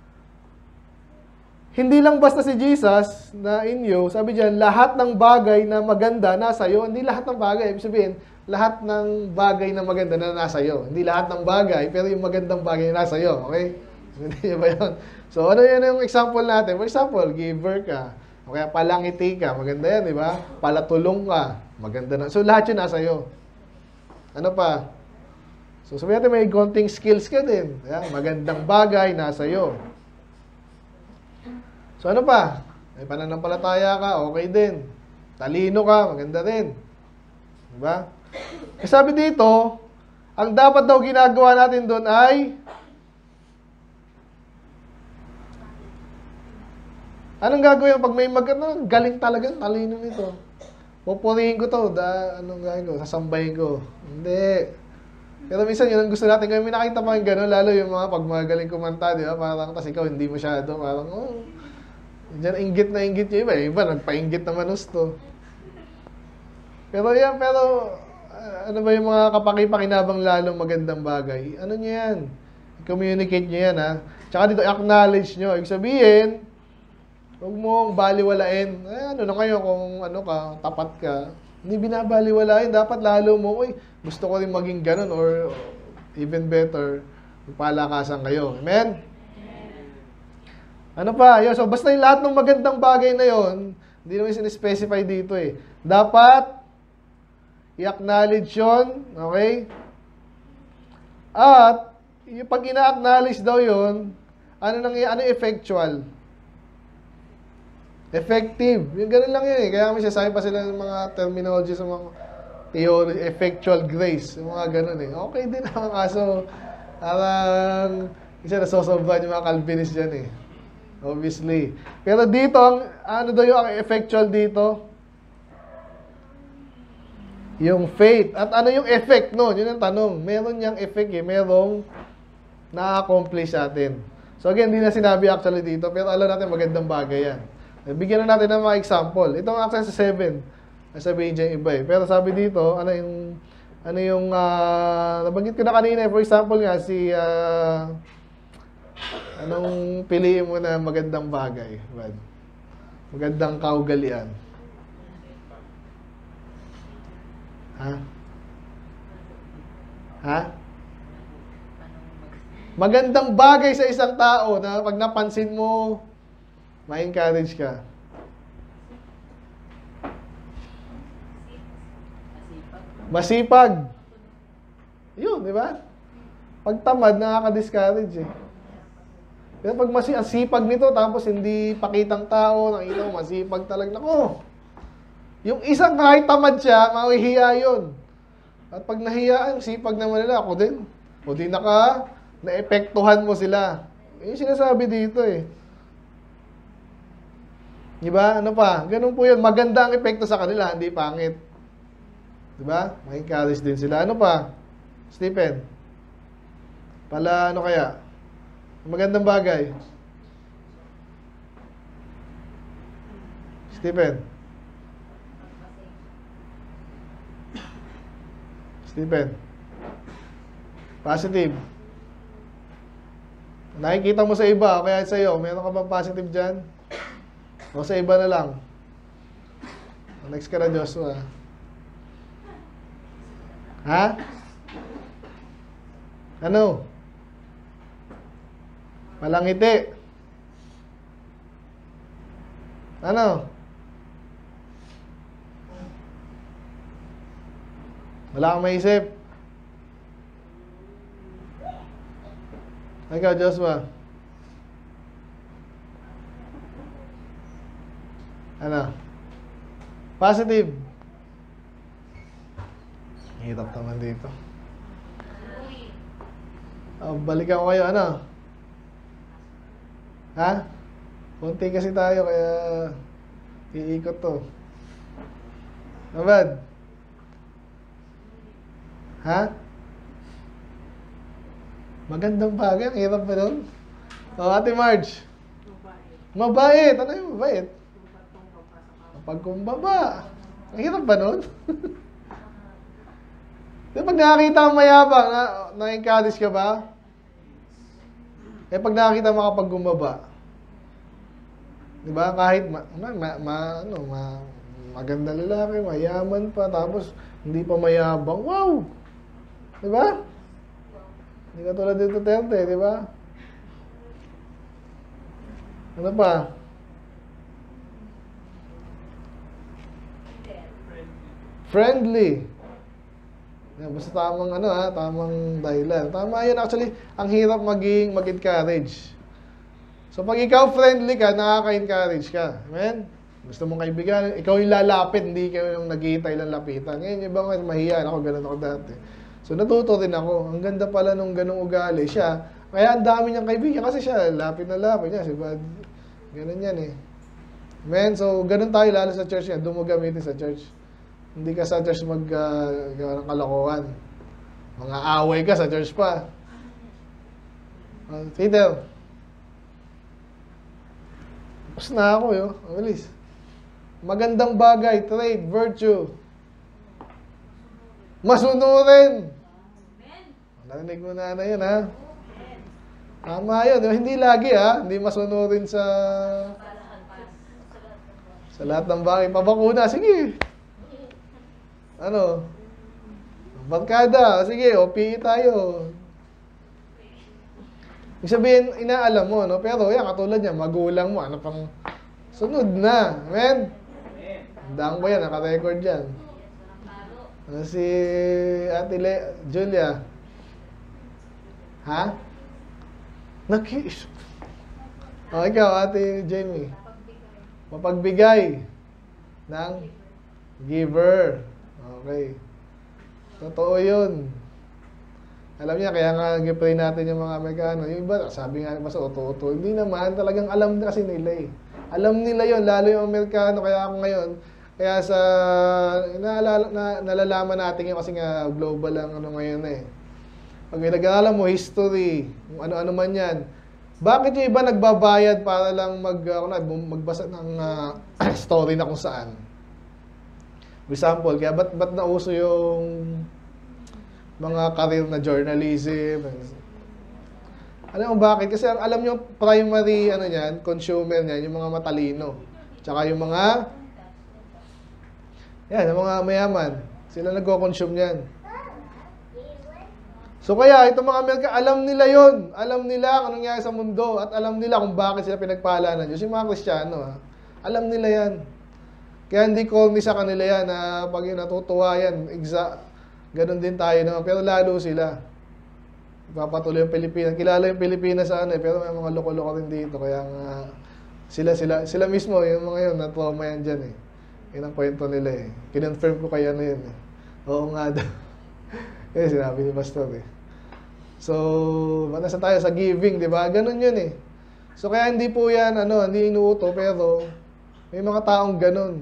hindi lang basta si Jesus na inyo, sabi diyan, lahat ng bagay na maganda nasa iyo. Hindi lahat ng bagay. Ibig sabihin, lahat ng bagay na maganda na nasa iyo. Hindi lahat ng bagay, pero yung magandang bagay na nasa iyo. Okay? Hindi ba yun? So, ano yan yung example natin? For example, giver ka. O kaya palangiti ka. Maganda yan, di ba? Palatulong ka. Maganda na. So, lahat yun nasa iyo. Ano pa? So, sabi natin may konting skills ka din. Ayan, magandang bagay nasa iyo. So ano pa? May pananampalataya ka, okay din. Talino ka, maganda din. Diba? E sabi dito, ang dapat daw ginagawa natin doon ay anong gagawin pag may galing talaga, talino nito. Pupurihin ko to, anong gagawin ko? Sasambahin ko. Hindi. Pero minsan yun ang gusto natin. Kaya may nakita pa yung gano'n, lalo yung mga pag magaling kumanta, di ba? Parang tas ikaw hindi masyado, parang diyan inggit na inggit yung iba. Iba, nagpa-inggit naman gusto. Pero yan, ano ba yung mga kapaki-pakinabang lalong magandang bagay? Ano nyo yan? I-communicate nyo yan, ha? Tsaka dito, acknowledge nyo. Ibig sabihin, huwag mong baliwalain. Ano na kayo kung ano ka, tapat ka. Hindi binabaliwalain. Dapat lalo mo, gusto ko rin maging ganun or even better, magpalakasan kayo. Amen? Ano pa? So, basta yung lahat ng magandang bagay na yon, hindi naman sin-specify dito eh. Dapat, i-acknowledge yun, okay? At, yung pag ina-acknowledge daw yun, ano effectual? Effective. Yung ganun lang yun eh. Kaya may sasabi pa sila ng mga terminology sa mga theory, effectual grace, yung mga ganun eh. Okay din naman kaso, parang, isa nasosobran yung mga Calvinist dyan eh. Obviously. Pero dito, ano daw yung effectual dito? Yung faith. At ano yung effect nun? Yun ang tanong. Meron niyang effect eh. Merong na-accomplish natin. So again, hindi na sinabi actually dito, pero alam natin magandang bagay yan. Bigyan na natin ng mga example. Ito ang actually sa 7. Nasabihin dyan iba eh. Pero sabi dito, ano yung nabanggit ko na kanina, for example nga, anong piliin mo na magandang bagay? Magandang kaugalian. Ha? Ha? Magandang bagay sa isang tao na pag napansin mo, ma-encourage ka. Masipag. Yun, di ba? Pag tamad, nakaka-discourage eh. Pero pag masipag nito, tapos hindi pakitang tao, nakita mo, masipag talaga. Nako, yung isang kahit tamad siya, mahihiya yun. At pag nahiyaan, sipag naman nila, ako din. O di na-epektuhan mo sila. Yung sinasabi dito eh. Diba? Ano pa? Ganun po yun. Maganda ang epekto sa kanila, hindi pangit. Diba? May-encourage din sila. Ano pa? Stephen? Ano kaya? Magandang bagay. Stephen? Positive. Nakikita mo sa iba, kaya sa iyo, meron ka bang positive dyan? O sa iba na lang? Next ka na, Joshua. Ha? Ano? Malangiti. Ano? Wala kang maisip? Ikaw, Joshua. Ano? Positive. Hirap naman dito. Balikan ko kayo, ano? Ha? Kunti kasi tayo, kaya iikot to. Nabad? Ha? Magandang bagay. Ang hirap ba nun? O, Ate Marge. Mabait. Mabait. Ano yung mabait? Tumpatong sa kapwa. Pagkumbaba. Ang hirap ba nun? Di pag nakakita kang mayabang, na-encourage ka ba? Eh pag nakakita makapagkumbaba, di ba? Kahit maganda lalaki, mayaman pa, tapos hindi pa mayabang. Wow! Di ba? Hindi ka tulad dito Duterte, di ba? Ano pa? Friendly. Yan, basta tamang tamang dahilan. Tama yun actually, ang hirap mag-encourage. So pag ikaw friendly ka, nakaka-encourage ka. Amen? Gusto mong kaibigan, ikaw yung lalapit, hindi kayo yung naghihintay lang lapitan. Ngayon, yung ibang mahihiyan ako, ganun ako dati. So natuto din ako. Ang ganda pala nung ganung ugali siya. Kaya ang dami niyang kaibigan kasi siya, lapit na lapit niya. Si Bad, ganun yan eh. Amen? So ganun tayo lalo sa church niya. Doon mo gamitin sa church. Hindi ka sa church gawa ng kalokohan. Mga away ka sa church pa. Peter. Tapos na ako yun. Ang bilis. Magandang bagay, trait, virtue. Masunurin. Narinig mo na yun, ha? Tama yun. Hindi lagi, ha? Hindi masunurin sa lahat ng bagay. Pabakuna, sige. Ano? Barkada, sige, OPE tayo. Ibig sabihin, inaalam mo, no? Pero yan, katulad niya, magulang mo, ano pang sunod na. Amen? Daan ko yan, naka-record yan. Si Ate Julia. Ha? Nakis. O, ikaw, Ate Jamie. Mapagbigay ng giver. Okay. Totoo yun. Alam niya, kaya nga nag-pray natin yung mga Amerikano. Yung iba, sabi nga, basta oto-oto. Hindi naman, talagang alam kasi nila eh. Alam nila yun, lalo yung Amerikano. Kaya ako ngayon, kaya sa, nalalaman natin yun kasi nga global lang ano ngayon eh. Pag nag-aalam mo, history, kung ano-ano man yan. Bakit yung iba nagbabayad para lang magbasa ng story na kung saan? For example, kaya ba't nauso yung mga career na journalism? Alam mo bakit? Kasi alam nyo, primary consumer niyan, yung mga matalino. Tsaka yung mga yung mga mayaman. Sila nagko-consume niyan. So kaya, itong mga Amerika, alam nila yon, alam nila kung anong nangyayari sa mundo, at alam nila kung bakit sila pinagpala ng Diyos. Yung mga Kristiyano, alam nila yan. Kaya hindi corny sa kanila yan na pag natutuwa yan, ganun din tayo naman. Pero lalo sila. Ipapatuloy yung Pilipinas. Kilala yung Pilipinas sa pero may mga loko-loko rin dito. Kaya nga, sila mismo, yung mga yun, na-trauma yan dyan eh. Yun ang kwento nila eh. Kinonfirm ko kaya na yun eh. Oo nga daw. Kasi sinabi ni Pastor eh. So, nasa tayo sa giving, di ba? Ganun yun eh. So, kaya hindi po yan, hindi inuuto, pero may mga taong ganun.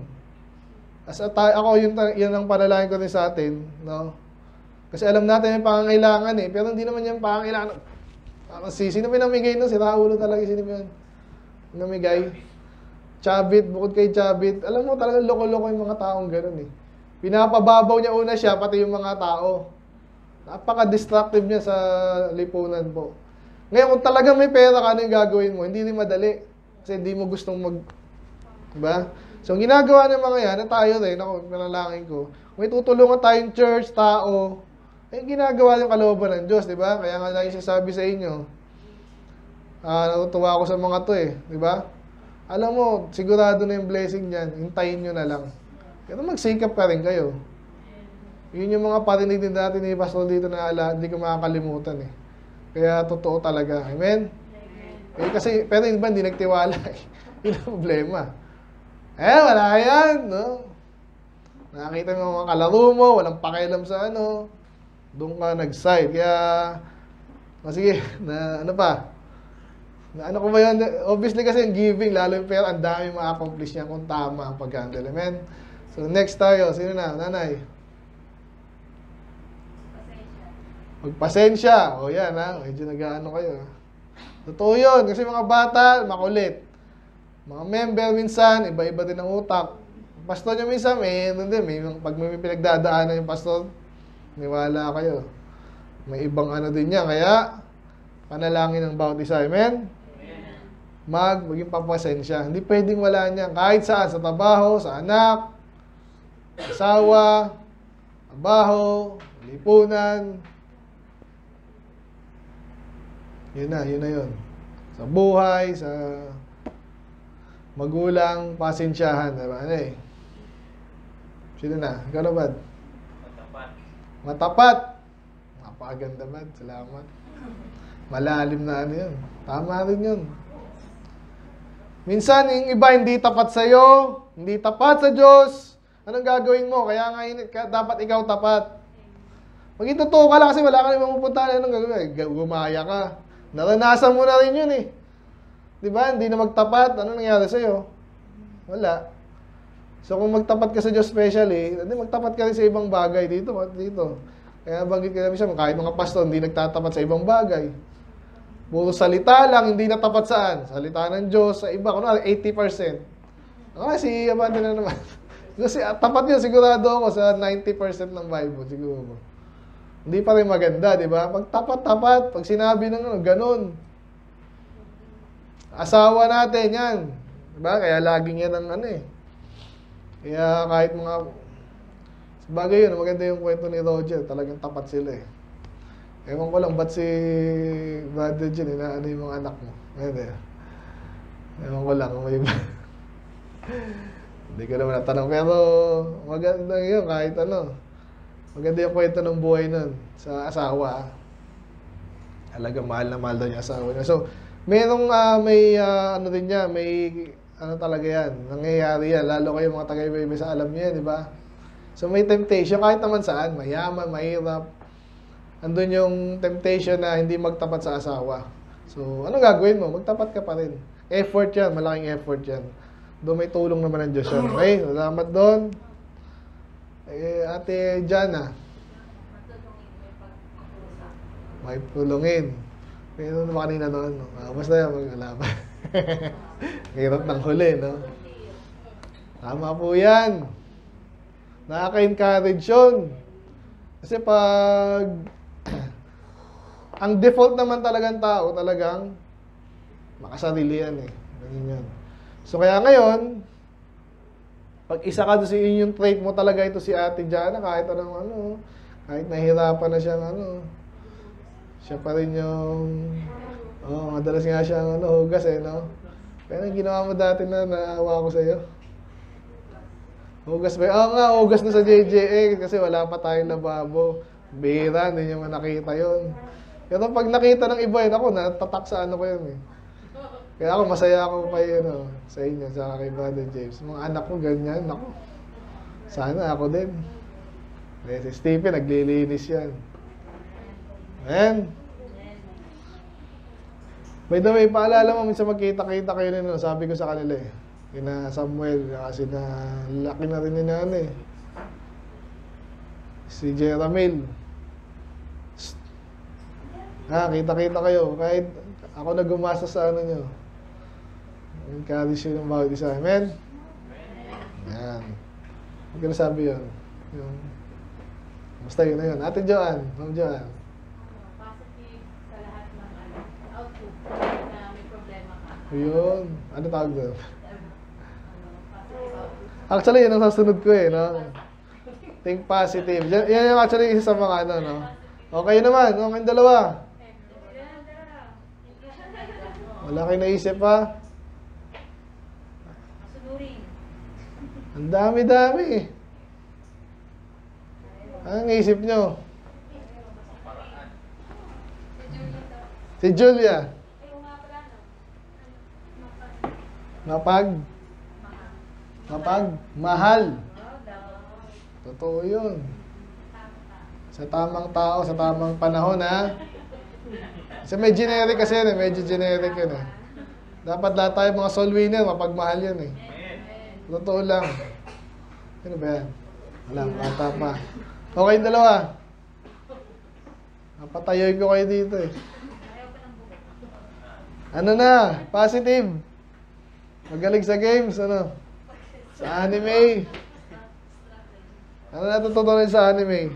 Ako, yun ang panalangin ko rin sa atin, no? Kasi alam natin may pangangailangan eh, pero hindi naman yung pangangailangan. Sino pinamigay nun? Si Raulo talaga, sino yun? Namigay. Chabit, bukod kay Chabit. Alam mo, talaga loko-loko yung mga taong ganun eh. Pinapababaw niya una siya, pati yung mga tao. Napaka-destructive niya sa lipunan po. Ngayon, kung talagang may pera ka, ano yung gagawin mo? Hindi rin madali. Kasi hindi mo gustong diba? So, ang ginagawa ng mga yan, na tayo rin, ako, panalangin ko, may tutulungan tayong church, tao, ay ginagawa yung kalooban ng Diyos, diba? Kaya nga lagi sasabi sa inyo, natutuwa ako sa mga to eh, diba? Alam mo, sigurado na yung blessing niyan, hintayin nyo na lang. Pero magsikap ka rin kayo. Yun yung mga parinig din natin ni Pastor dito na hindi ko makakalimutan eh. Kaya totoo talaga. Amen? Eh, kasi, pero iba hindi nagtiwala eh. Yun ang problema. Wala yan, no? Nakakita mo mga kalaro mo, walang pakialam sa doon ka nag-side. Kaya, sige, ano pa? Ano ko ba yun? Obviously kasi yung giving, lalo yung pera, ang dami ma-accomplish niya kung tama ang pag-handle. Amen? So, next tayo. Sino na? Nanay? Magpasensya. O yan ha, medyo nag-ano kayo. Totoo yun, kasi mga bata, makulit. Mga member minsan, iba-iba din ang utak. Pastor nyo minsan, pag may pinagdadaanan yung pastor, niwala kayo. May ibang ano din niya, kaya panalangin ng bawat isa. Amen? Maging papasensya. Hindi pwedeng wala niya. Kahit saan, sa trabaho, sa anak, asawa, trabaho, lipunan. Yun na yun. Sa buhay, sa magulang, pasensyahan. Diba? Ano eh? Sino na? Ikaw na ba? Matapat. Napakaganda ba? Salamat. Malalim na ano yun. Tama rin yun. Minsan, yung iba hindi tapat sa'yo, hindi tapat sa Diyos. Anong gagawin mo? Kaya nga dapat ikaw tapat. Maging totoo ka lang kasi wala ka rin mapupuntahan. Anong gagawin? Gumaya ka. Naranasan mo na rin yun eh. Diba? Hindi na magtapat. Ano nangyari sa'yo? Wala. So kung magtapat ka sa Diyos especially, magtapat ka rin sa ibang bagay dito. Kaya banggit ka namin siya, kahit mga pastor, hindi nagtatapat sa ibang bagay. Puro salita lang, hindi natapat saan? Salita ng Diyos, sa iba, 80%. Si Abante na naman. Kasi tapat yun, sigurado ako sa 90% ng Bible, siguro. Hindi pa rin maganda, di ba? Pag tapat, pag sinabi ng ganun. Asawa natin, yan. Diba? Kaya laging yan ang Kaya kahit mga... Bagay yun, maganda yung kwento ni Roger. Talagang tapat sila eh. Ewan ko lang, ba't si Brother Jen, inaano yung mga anak mo? Ewan ko lang, may... Hindi ko naman natanong. Pero maganda yun, kahit ano. Maganda yung kwento ng buhay nun sa asawa. Talagang mahal na mahal daw yung asawa niya. So, merong ano din niya, may ano talaga yan, nangyayari yan. Lalo kayo mga taga-ibay sa alam niyo yan, di ba? So may temptation kahit naman saan, mayaman, mahirap. Andun yung temptation na hindi magtapat sa asawa. So anong gagawin mo? Magtapat ka pa rin. Effort yan, malaking effort yan. Doon may tulong naman ng Diyos yan. Okay, salamat doon. Ate Jana. May tulungin. Meron naman kanina doon. Basta yan, mag-alaman. Hirap ng huli, no? Tama po yan. Nakaka-encourage yun. Kasi pag ang default naman talagang tao, talagang makasarili yan eh. Ganyan yan. So kaya ngayon, pag isa ka doon sa inyong trait mo talaga ito si Ate Jana, kahit anong kahit nahihirapan na siyang siya pa rin yung madalas nga siyang hugas eh, no? Pero yung ginawa mo dati na naawa ko sa'yo. Hugas ba? Oo nga, hugas na sa JJA kasi wala pa tayong lababo. Bira, hindi nyo nakita yun. Pero pag nakita ng iba yun, ako natatak sa ko yun eh. Kaya ako masaya ako pa yun sa inyo, sa kay Brother James. Mga anak ko ganyan, ako. Sana ako din. Si Stephen, naglilinis yan. Amen. By the way, paalala mo, minsan magkita-kita kayo nila. Sabi ko sa kanila eh. Kina Samuel, kasi na laki na rin ni si Jeramil. Kita-kita kayo. Kahit ako na gumasa sa nyo. Encourage yun ng bawat isa. Amen? Yan. Huwag ka na sabi yun. Basta yun na yun. Ate Joanne. Ma'am Joanne. Positive sa lahat ng output na may problema ka. Yun. Ano tawag doon? Actually, yun ang sasunod ko eh, no? Think positive. Yan yung actually isa sa mga no? Okay naman, okay dalawa. Wala kayo naisip pa? Sunurin. Ang dami-dami. Anong naisip nyo? Si Julia. Mahal. Totoo yun. Sa tamang tao, sa tamang panahon, ha? Kasi may generic kasi yun, medyo generic yun, eh. Dapat lahat tayo mga soul winner, mapagmahal yun, eh. Totoo lang. Ano ba yan? Wala, bata pa. Okay, dalawa. Napatayoy ko kayo dito eh. Ano na? Positive. Magaling sa games, ano? Sa anime. Ano natutunan sa anime?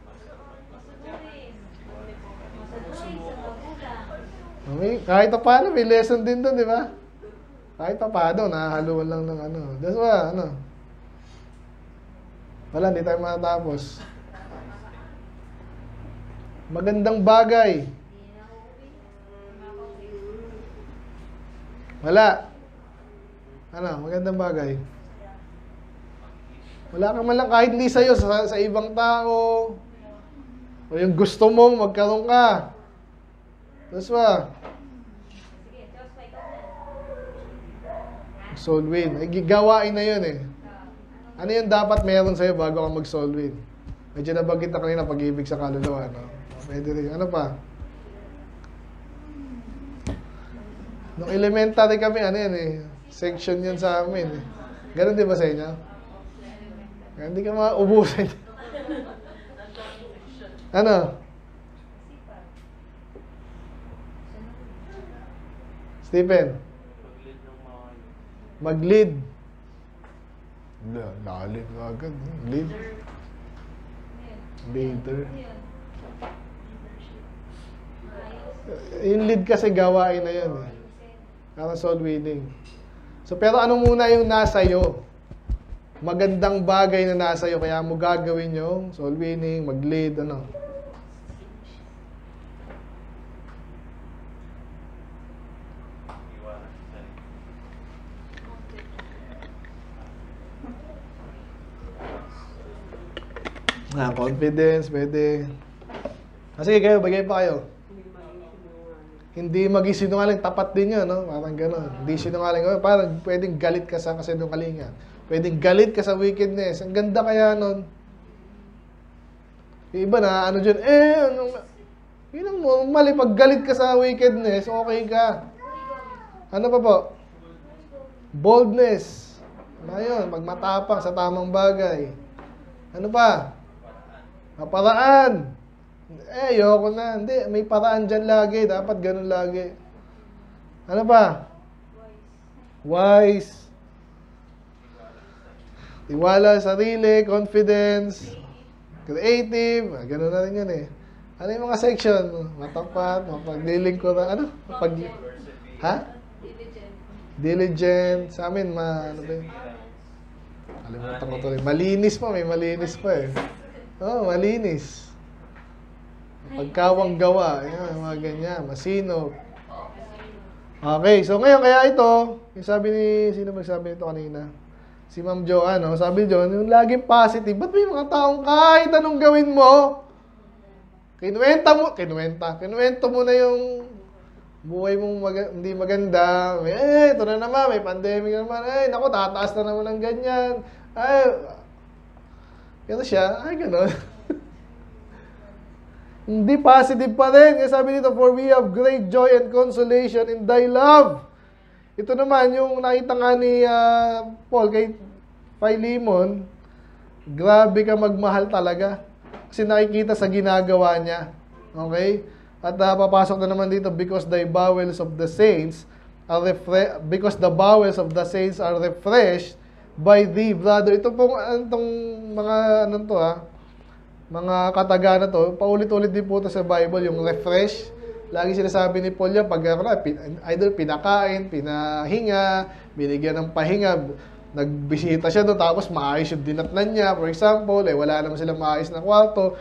Kahit pa paano, may lesson din doon, di ba? Kahit pa paano, nahahaluan lang ng ano. That's why, ano? Wala, hindi tayo matatapos. Magandang bagay. Wala. Ano, magandang bagay. Wala ka man lang kahit hindi sa'yo, sa ibang tao. O yung gusto mong magkaroon ka. That's why. Soul win. Ay, gawain na yun eh. Ano yung dapat meron sa'yo bago ka mag-soul win? Medyo nabanggit na kanina pag-ibig sa kaluluwa, no? Pwede rin. Ano pa? Nung elementary kami, ano yan eh. Section yan sa amin eh. Ganon di ba sa inyo? Kaya hindi ka maubusan. Ano? Stephen? Mag-lead. Lalit na agad. Lead. Leader. Yung lead kasi gawain na yun eh. Para soul winning. So pero ano muna yung nasa iyo? Magandang bagay na nasa iyo kaya mo gagawin yung soul winning, mag-lead, ano. Confidence, pwede. Sige kayo, bagay pa kayo. Hindi mag-isinungaling, tapat din yun, no? Parang gano'n. Hindi sinungaling. Parang pwedeng galit ka sa kasinungalingan. Pwedeng galit ka sa wickedness. Ang ganda kaya nun. Yung iba na, ano dyan, yun ang mali. Pag galit ka sa wickedness, okay ka. Ano pa po? Boldness. Ano yun? Magmatapang sa tamang bagay. Ano pa? Paraan. Ayoko na. Hindi, may paraan dyan lagi. Dapat ganun lagi. Ano pa? Wise. Tiwala sa sarili, confidence, creative. Ganun na rin yun eh. Ano yung mga section? Matapat, mapaglilingkuran. Ano? Ha? Diligent. Sa amin, ano ba yun? Kalimutan ko to rin. Malinis pa, may malinis pa eh. Oh, malinis. Pagkawang gawa, yan, mga ganyan, masino. Okay, so ngayon kaya ito, yung sabi ni, sino magsabi nito kanina? Si Ma'am Joanne, no? Sabi John, yung laging positive, ba't may mga taong kahit anong gawin mo, kinuwento mo na yung buhay mong hindi maganda, ito na naman, may pandemic naman, naku, tataas na naman ng ganyan, gano'n siya, gano'n. Hindi positive pa rin. Kaya sabi dito, for we have great joy and consolation in thy love. Ito naman, yung nakita nga ni Paul kay Philemon, grabe ka magmahal talaga. Kasi nakikita sa ginagawa niya. Okay? At papasok na naman dito, because the bowels of the saints are refreshed by thee, brother. Ito pong itong mga mga kataga na to, paulit-ulit din po ito sa Bible, yung refresh. Lagi sinasabi ni Paul yan, pag either pinakain, pinahinga, binigyan ng pahinga, nagbisita siya doon, tapos maayos yung dinatnan niya. For example, wala naman silang maayos na kwarto,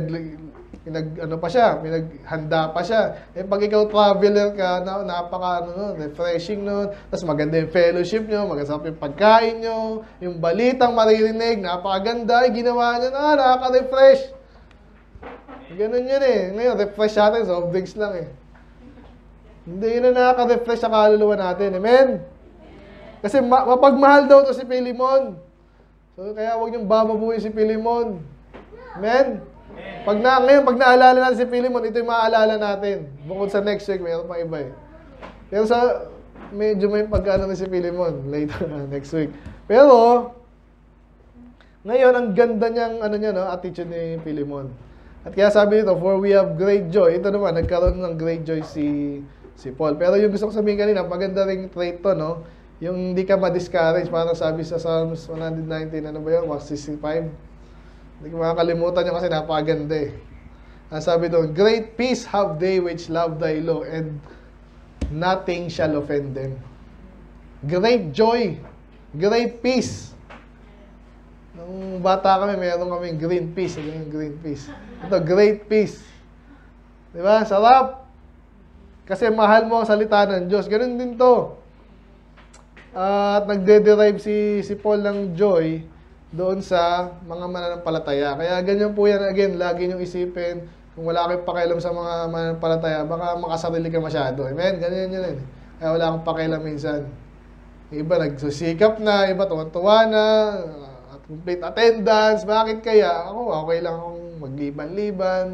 pinaghanda pa siya. Pag ikaw traveler ka, refreshing nun, tapos maganda yung fellowship nyo, maganda yung pagkain nyo, yung balitang maririnig, napakaganda, ginawa nyo na, nakaka-refresh. Ganun yun eh. Ngayon, refresh natin, soft drinks lang eh. Hindi yun na nakaka-refresh sa kaluluwa natin. Amen? Kasi mapagmahal daw to si Philemon. So, kaya huwag niyong bababuhin si Philemon. Amen? Ngayon, pag naalala natin si Philemon, ito yung maaalala natin. Bukod sa next week, mayroon pang iba eh. Pero medyo may pagkano na si Philemon later next week. Pero, ngayon, ang ganda niyang attitude ni Philemon. At kaya sabi nito, for we have great joy. Ito naman, nagkaroon ng great joy si Paul. Pero yung gusto ko sabihin kanina, maganda ring trait to, no? Yung hindi ka ma-discourage, parang sabi sa Psalms 119, ano ba yun? 165. Hindi ko makakalimutan yun kasi napakaganda eh. Ang sabi doon, great peace have they which love thy law, and nothing shall offend them. Great joy, great peace. Nung bata kami, mayroon kaming green peace. Yung green peace. Ito, great peace. Diba? Sarap. Kasi mahal mo ang salita ng Diyos. Ganun din to. At nagde-derive si Paul ng joy doon sa mga mananampalataya. Kaya ganyan po yan. Again, lagi niyong isipin, kung wala kayong pakialam sa mga mananampalataya, baka makasarili ka masyado. Amen? Ganyan yun. Kaya wala kang pakialam minsan. Iba nagsusikap na, iba tuwan-tuwa na, at complete attendance. Bakit kaya? Ako, okay lang akong magliban-liban.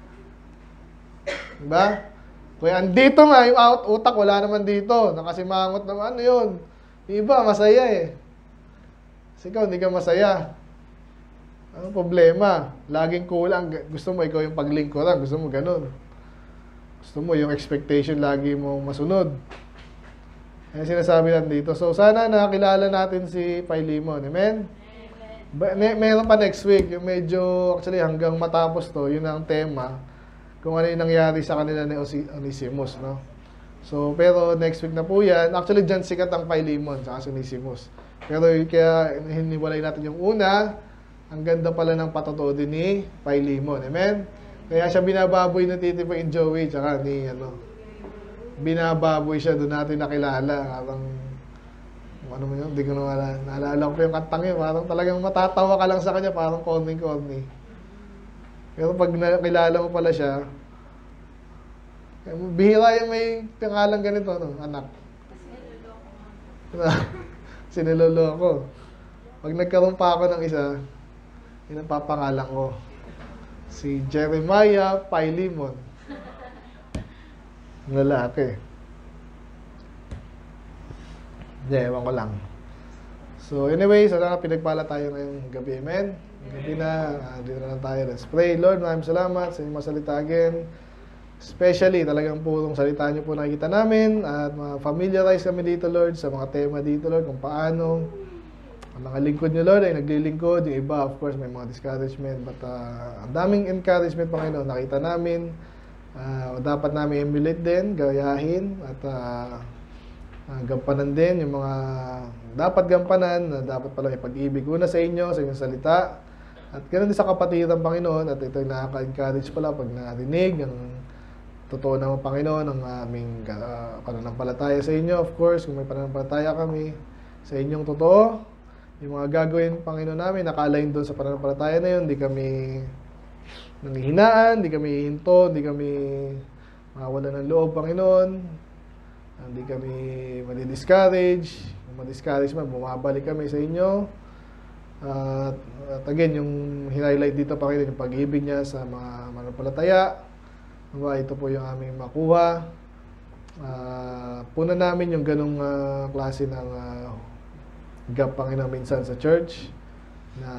Diba? Kaya andito nga, yung utak, wala naman dito. Nakasimangot naman, ano yun? Iba, masaya eh. Kasi ikaw, hindi ka masaya. Anong problema? Laging kulang. Gusto mo ikaw yung paglingkuran. Gusto mo ganun. Gusto mo yung expectation lagi mo masunod. Yan sinasabi lang dito. So, sana nakilala natin si Philemon. Amen? Meron pa next week. Yung medyo, actually, hanggang matapos to, yun ang tema. Kung ano yung nangyari sa kanila ni Onesimus, no? So, pero next week na po yan. Actually, dyan sikat ang Philemon sa Onesimus. Pero kaya hiniwalay natin yung una. Ang ganda pala ng patotoo din ni Philemon. Amen? Kaya siya binababoy na Titi pa in Joey. Tsaka ni, binababoy siya. Doon natin nakilala. Parang, ano mo yun? Hindi ko naalala ko pa yung kantang yun. Parang talagang matatawa ka lang sa kanya. Parang corny. Pero pag nakilala mo pala siya, bihira yung may pangalan ganito, no? Anak. Sinilolo ko. Pag nagkaroon pa ako ng isa, yun ang papangalan ko. Si Jeremiah Philemon. Lalaki. Hindi, ewan ko lang. So anyway, sana pinagpala tayo ngayong gabi. Amen? Gabi na, dito na lang tayo. Let's pray. Lord, maraming salamat sa inyong masalita again. Especially, talagang purong salita niyo po nakikita namin. At ma-familiarize kami dito, Lord, sa mga tema dito, Lord, kung paano ang mga lingkod niyo, Lord, ay naglilingkod. Yung iba, of course, may mga discouragement. But ang daming encouragement, Panginoon, nakita namin. Dapat namin emulate din, gayahin, at gampanan din yung mga dapat gampanan, na dapat pala may pag-ibig una sa inyo, sa inyong salita. At ganoon din sa kapatiran, Panginoon. At ito yung nakaka-encourage pala pag narinig ang totoo naman, Panginoon, ang aming pananampalataya sa inyo. Of course, kung may pananampalataya kami sa inyong totoo, yung mga gagawin, Panginoon namin, naka-align doon sa pananampalataya na yun. Hindi kami nanghihinaan, hindi kami hinto, hindi kami mawala ng loob, Panginoon. Hindi kami madi-discourage. Kung ma-discourage man, bumabalik kami sa inyo. At again, yung highlight dito, Panginoon, yung pag-ibig niya sa mga mananampalataya. Ito po yung aming makuha. Puna namin yung ganong klase ng gap, Panginoon, minsan sa church, na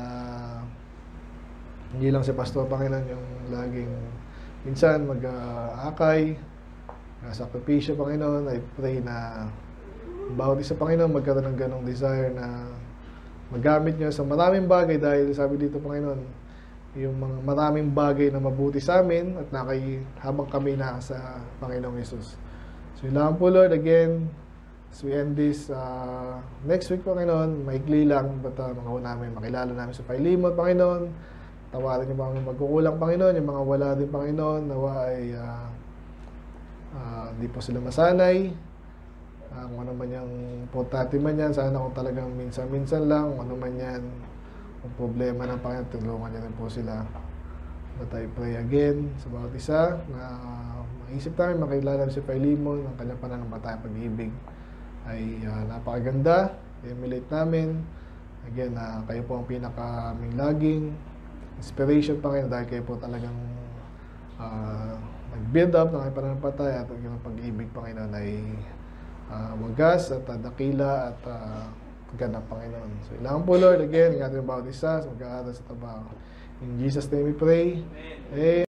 hindi lang si Pastor, Panginoon, yung laging minsan mag-akay, sakripisyo, Panginoon. I pray na bawat isa, Panginoon, magkaroon ng ganong desire na magamit nyo sa maraming bagay, dahil sabi dito, Panginoon, yung mga maraming bagay na mabuti sa amin at habang kami na sa Panginoong Yesus. So yun lang po, Lord, again, as we end this next week, Panginoon, maikli lang, but mga namin, makilala namin sa Philemon, Panginoon. Tawarin yung mga magkukulang, Panginoon, yung mga wala din, Panginoon, nawa ay hindi po sila masanay. Kung ano man yung importante man yan, sana kung talagang minsan-minsan lang, kung ano man yan, kung problema ng Panginoon, tulungan niya rin po sila. But I pray again sa bawat isa na maisip namin, makilala si Philemon, ang kanyang pananampalataya, pag-ibig ay napakaganda, emulate namin. Again, kayo po ang pinakaming laging inspiration, Panginoon, dahil kayo po talagang nag-build up ng pananampalataya, at yung pag-ibig, Panginoon, ay wagas at dakila at ganap, Panginoon. So, ilangan po, Lord, again, ingatin yung bawat isa sa mag-aaral sa trabaho. In Jesus' name we pray. Amen.